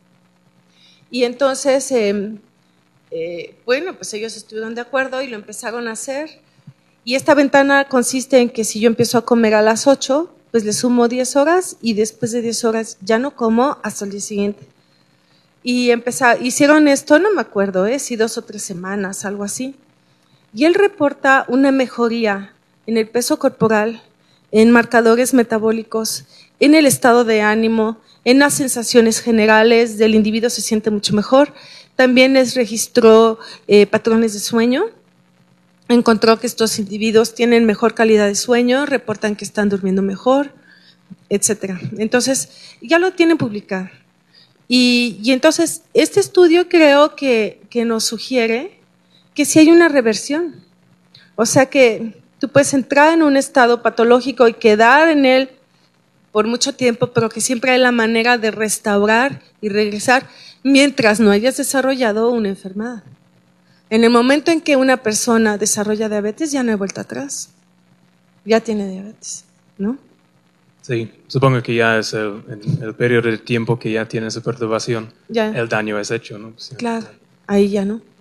Y entonces, eh, eh, bueno, pues ellos estuvieron de acuerdo y lo empezaron a hacer. Y esta ventana consiste en que si yo empiezo a comer a las ocho, pues le sumo diez horas y después de diez horas ya no como hasta el día siguiente. Y empezaron, hicieron esto, no me acuerdo, ¿eh? si dos o tres semanas, algo así. Y él reporta una mejoría en el peso corporal, en marcadores metabólicos, en el estado de ánimo, en las sensaciones generales del individuo, se siente mucho mejor. También les registró eh, patrones de sueño. Encontró que estos individuos tienen mejor calidad de sueño, reportan que están durmiendo mejor, etcétera. Entonces, ya lo tienen publicado. Y, y entonces, este estudio creo que, que nos sugiere que sí hay una reversión. O sea que tú puedes entrar en un estado patológico y quedar en él por mucho tiempo, pero que siempre hay la manera de restaurar y regresar mientras no hayas desarrollado una enfermedad. En el momento en que una persona desarrolla diabetes, ya no hay vuelta atrás. Ya tiene diabetes, ¿no? Sí, supongo que ya es el, el periodo de tiempo que ya tiene esa perturbación. Ya. El daño es hecho, ¿no? Sí. Claro, ahí ya no.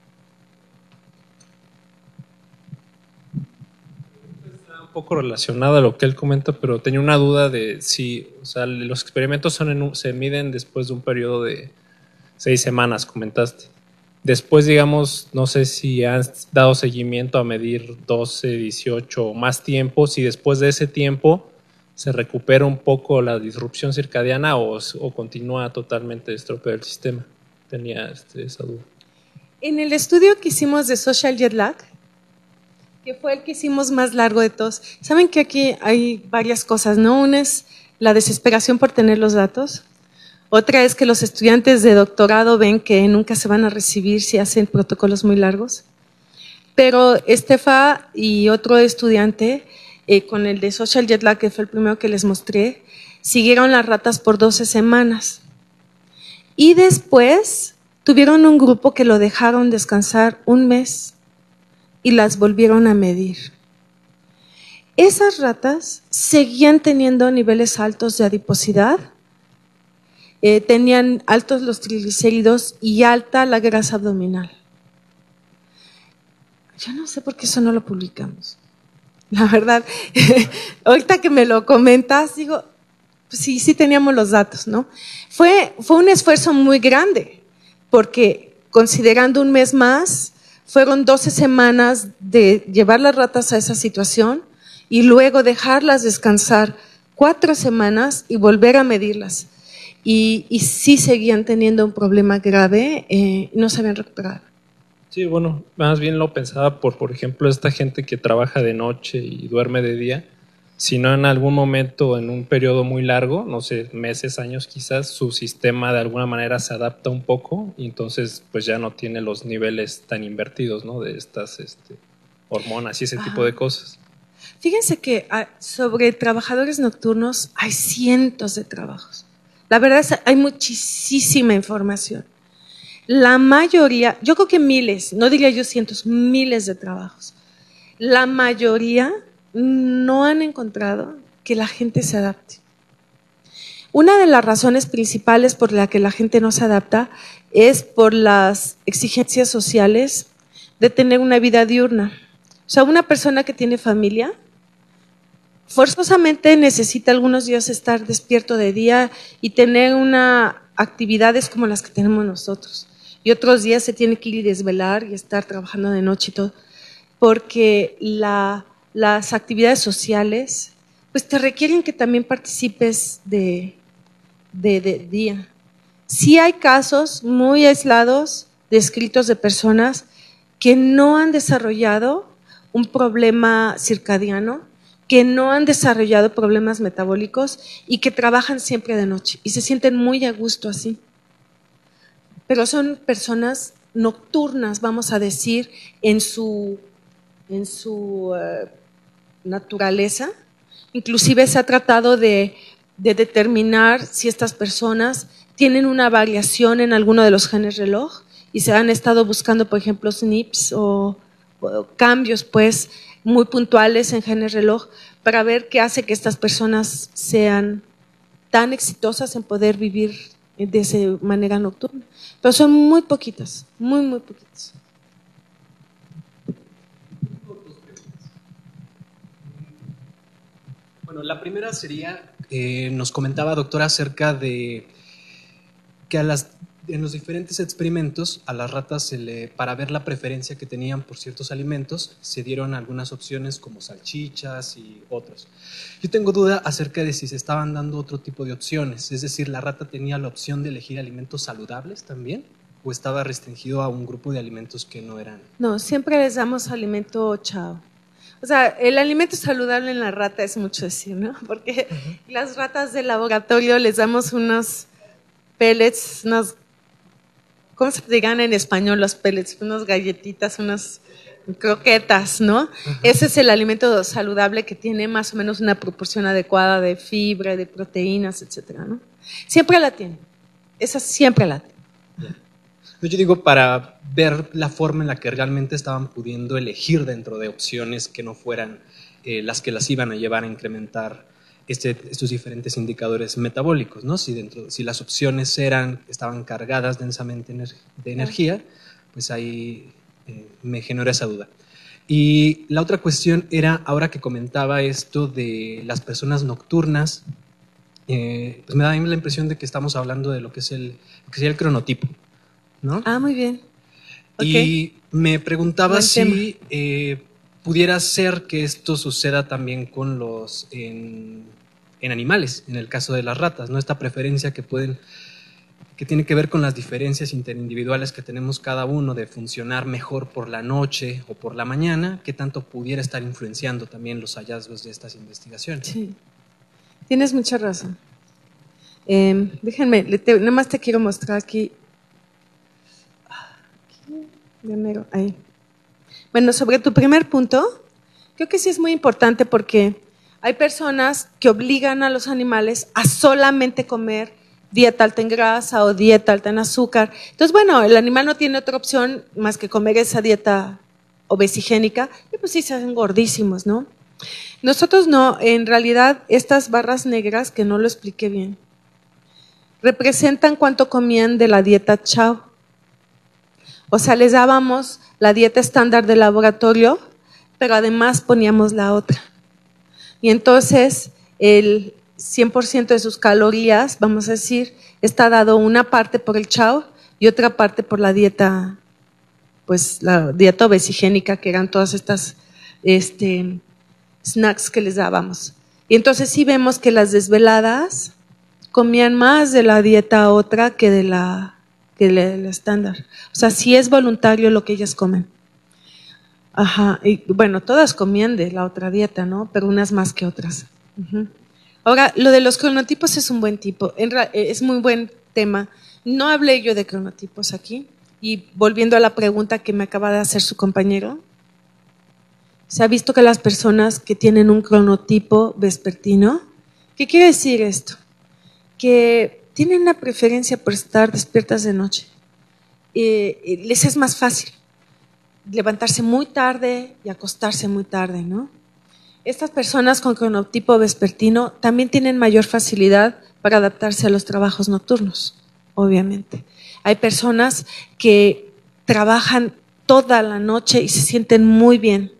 Está un poco relacionada a lo que él comenta, pero tenía una duda de si, o sea, los experimentos son en un, se miden después de un periodo de seis semanas, comentaste. Después, digamos, no sé si han dado seguimiento a medir doce, dieciocho o más tiempo, si después de ese tiempo se recupera un poco la disrupción circadiana o, o continúa totalmente estropeado el sistema. Tenía este, esa duda. En el estudio que hicimos de social jet lag, que fue el que hicimos más largo de todos, saben que aquí hay varias cosas, ¿no? Una es la desesperación por tener los datos. Otra es que los estudiantes de doctorado ven que nunca se van a recibir si hacen protocolos muy largos. Pero Estefa y otro estudiante, eh, con el de social jet lag, que fue el primero que les mostré, siguieron las ratas por doce semanas. Y después tuvieron un grupo que lo dejaron descansar un mes y las volvieron a medir. Esas ratas seguían teniendo niveles altos de adiposidad, Eh, tenían altos los triglicéridos y alta la grasa abdominal. Yo no sé por qué eso no lo publicamos. La verdad, ahorita que me lo comentas, digo, pues sí, sí teníamos los datos, ¿no? Fue, fue un esfuerzo muy grande, porque considerando un mes más, fueron doce semanas de llevar las ratas a esa situación y luego dejarlas descansar cuatro semanas y volver a medirlas. Y, y sí seguían teniendo un problema grave, eh, no se habían recuperado. Sí, bueno, más bien lo pensaba por, por ejemplo, esta gente que trabaja de noche y duerme de día, si no en algún momento, en un periodo muy largo, no sé, meses, años quizás, su sistema de alguna manera se adapta un poco y entonces pues ya no tiene los niveles tan invertidos, ¿no? De estas este, hormonas y ese Ajá. tipo de cosas. Fíjense que sobre trabajadores nocturnos hay cientos de trabajos. La verdad es que hay muchísima información. la mayoría, yo creo que miles, no diría yo cientos, miles de trabajos, la mayoría no han encontrado que la gente se adapte. Una de las razones principales por la que la gente no se adapta es por las exigencias sociales de tener una vida diurna. O sea, una persona que tiene familia forzosamente necesita algunos días estar despierto de día y tener una actividades como las que tenemos nosotros. Y otros días se tiene que ir y desvelar y estar trabajando de noche y todo, porque la, las actividades sociales pues te requieren que también participes de, de, de día. Sí hay casos muy aislados descritos de personas que no han desarrollado un problema circadiano, que no han desarrollado problemas metabólicos y que trabajan siempre de noche y se sienten muy a gusto así. Pero son personas nocturnas, vamos a decir, en su, en su uh, naturaleza. Inclusive se ha tratado de, de determinar si estas personas tienen una variación en alguno de los genes reloj y se han estado buscando, por ejemplo, S N Ps o, o cambios pues muy puntuales en genes reloj para ver qué hace que estas personas sean tan exitosas en poder vivir de esa manera nocturna. Pero son muy poquitas, muy, muy poquitas. Bueno, la primera sería, eh, nos comentaba, doctora, acerca de que a las, en los diferentes experimentos a las ratas, se le, para ver la preferencia que tenían por ciertos alimentos, se dieron algunas opciones como salchichas y otros. Yo tengo duda acerca de si se estaban dando otro tipo de opciones, es decir, ¿la rata tenía la opción de elegir alimentos saludables también? ¿O estaba restringido a un grupo de alimentos que no eran? No, siempre les damos alimento chao. O sea, el alimento saludable en la rata es mucho decir, ¿no? Porque uh-huh. las ratas de laboratorio les damos unos pellets, unos, ¿cómo se digan en español los pellets? Unas galletitas, unas croquetas, ¿no? Uh-huh. Ese es el alimento saludable que tiene más o menos una proporción adecuada de fibra, de proteínas, etcétera, ¿no? Siempre la tiene. Esa siempre la tiene. Yo digo para ver la forma en la que realmente estaban pudiendo elegir dentro de opciones que no fueran eh, las que las iban a llevar a incrementar este, estos diferentes indicadores metabólicos, ¿no? Si, dentro, si las opciones eran, estaban cargadas densamente de energía, pues ahí eh, me genera esa duda. Y la otra cuestión era, ahora que comentaba esto de las personas nocturnas, eh, pues me da la impresión de que estamos hablando de lo que es el, lo que sería el cronotipo, ¿no? Ah, muy bien. Okay. Y me preguntaba Buen si eh, pudiera ser que esto suceda también con los en, en animales, en el caso de las ratas, ¿no? Esta preferencia que pueden, que tiene que ver con las diferencias interindividuales que tenemos cada uno de funcionar mejor por la noche o por la mañana, que tanto pudiera estar influenciando también los hallazgos de estas investigaciones. Sí, tienes mucha razón. Eh, déjenme, te, nada más te quiero mostrar aquí. De enero, ahí. Bueno, sobre tu primer punto, creo que sí es muy importante porque hay personas que obligan a los animales a solamente comer dieta alta en grasa o dieta alta en azúcar. Entonces, bueno, el animal no tiene otra opción más que comer esa dieta obesigénica y pues sí se hacen gordísimos, ¿no? Nosotros no, en realidad estas barras negras, que no lo expliqué bien, representan cuánto comían de la dieta Chow. O sea, les dábamos la dieta estándar del laboratorio, pero además poníamos la otra. Y entonces el cien por ciento de sus calorías, vamos a decir, está dado una parte por el Chow y otra parte por la dieta, pues la dieta obesigénica, que eran todas estas este, snacks que les dábamos. Y entonces sí vemos que las desveladas comían más de la dieta otra que de la que el estándar. O sea, sí es voluntario lo que ellas comen. Ajá, y bueno, todas comían de la otra dieta, ¿no? Pero unas más que otras. Uh-huh. Ahora, lo de los cronotipos es un buen tipo, en ra- es muy buen tema. No hablé yo de cronotipos aquí, y volviendo a la pregunta que me acaba de hacer su compañero, se ha visto que las personas que tienen un cronotipo vespertino, ¿qué quiere decir esto? Que tienen una preferencia por estar despiertas de noche eh, les es más fácil levantarse muy tarde y acostarse muy tarde, ¿no? Estas personas con cronotipo vespertino también tienen mayor facilidad para adaptarse a los trabajos nocturnos, obviamente. Hay personas que trabajan toda la noche y se sienten muy bien.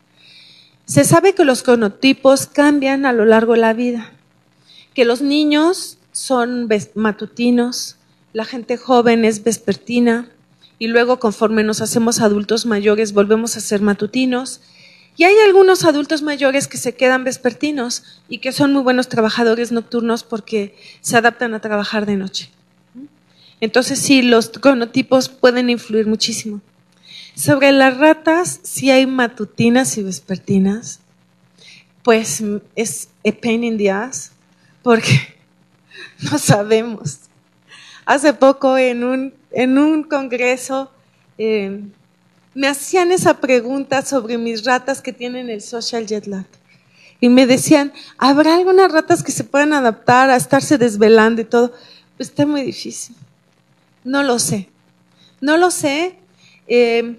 Se sabe que los cronotipos cambian a lo largo de la vida, que los niños son matutinos, la gente joven es vespertina y luego conforme nos hacemos adultos mayores volvemos a ser matutinos. Y hay algunos adultos mayores que se quedan vespertinos y que son muy buenos trabajadores nocturnos porque se adaptan a trabajar de noche. Entonces sí, los cronotipos pueden influir muchísimo. Sobre las ratas, sí hay matutinas y vespertinas. Pues es a pain in the ass porque no sabemos. Hace poco en un, en un congreso eh, me hacían esa pregunta sobre mis ratas que tienen el social jet lag. Y me decían, ¿habrá algunas ratas que se puedan adaptar a estarse desvelando y todo? Pues está muy difícil. No lo sé. No lo sé. Eh,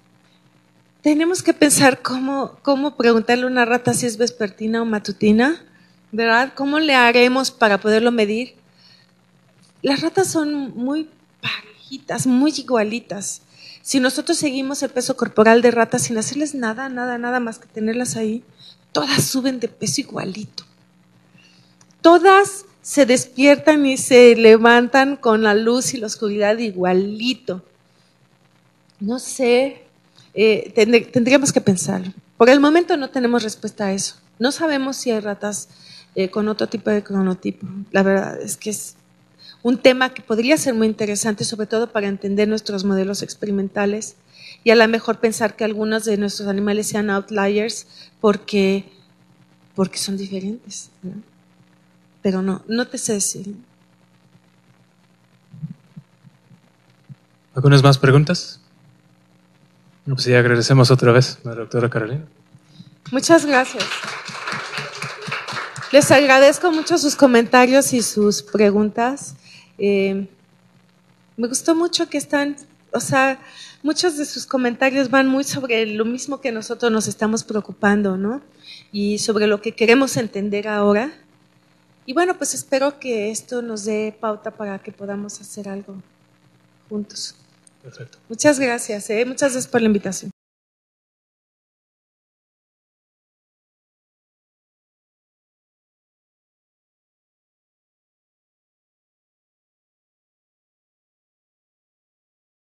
tenemos que pensar cómo, cómo preguntarle a una rata si es vespertina o matutina, ¿verdad? ¿Cómo le haremos para poderlo medir? Las ratas son muy parejitas, muy igualitas. Si nosotros seguimos el peso corporal de ratas sin hacerles nada, nada, nada más que tenerlas ahí, todas suben de peso igualito. Todas se despiertan y se levantan con la luz y la oscuridad igualito. No sé, eh, tend- tendríamos que pensarlo. Por el momento no tenemos respuesta a eso. No sabemos si hay ratas eh, con otro tipo de cronotipo. La verdad es que es un tema que podría ser muy interesante, sobre todo para entender nuestros modelos experimentales y a lo mejor pensar que algunos de nuestros animales sean outliers porque, porque son diferentes, ¿no? Pero no, no te sé decir. ¿Algunas más preguntas? No, pues sí, agradecemos otra vez a la doctora Carolina. Muchas gracias. Les agradezco mucho sus comentarios y sus preguntas. Eh, me gustó mucho que están, o sea, muchos de sus comentarios van muy sobre lo mismo que nosotros nos estamos preocupando, ¿no? Y sobre lo que queremos entender ahora. Y bueno, pues espero que esto nos dé pauta para que podamos hacer algo juntos. Perfecto. Muchas gracias, ¿eh? Muchas gracias por la invitación.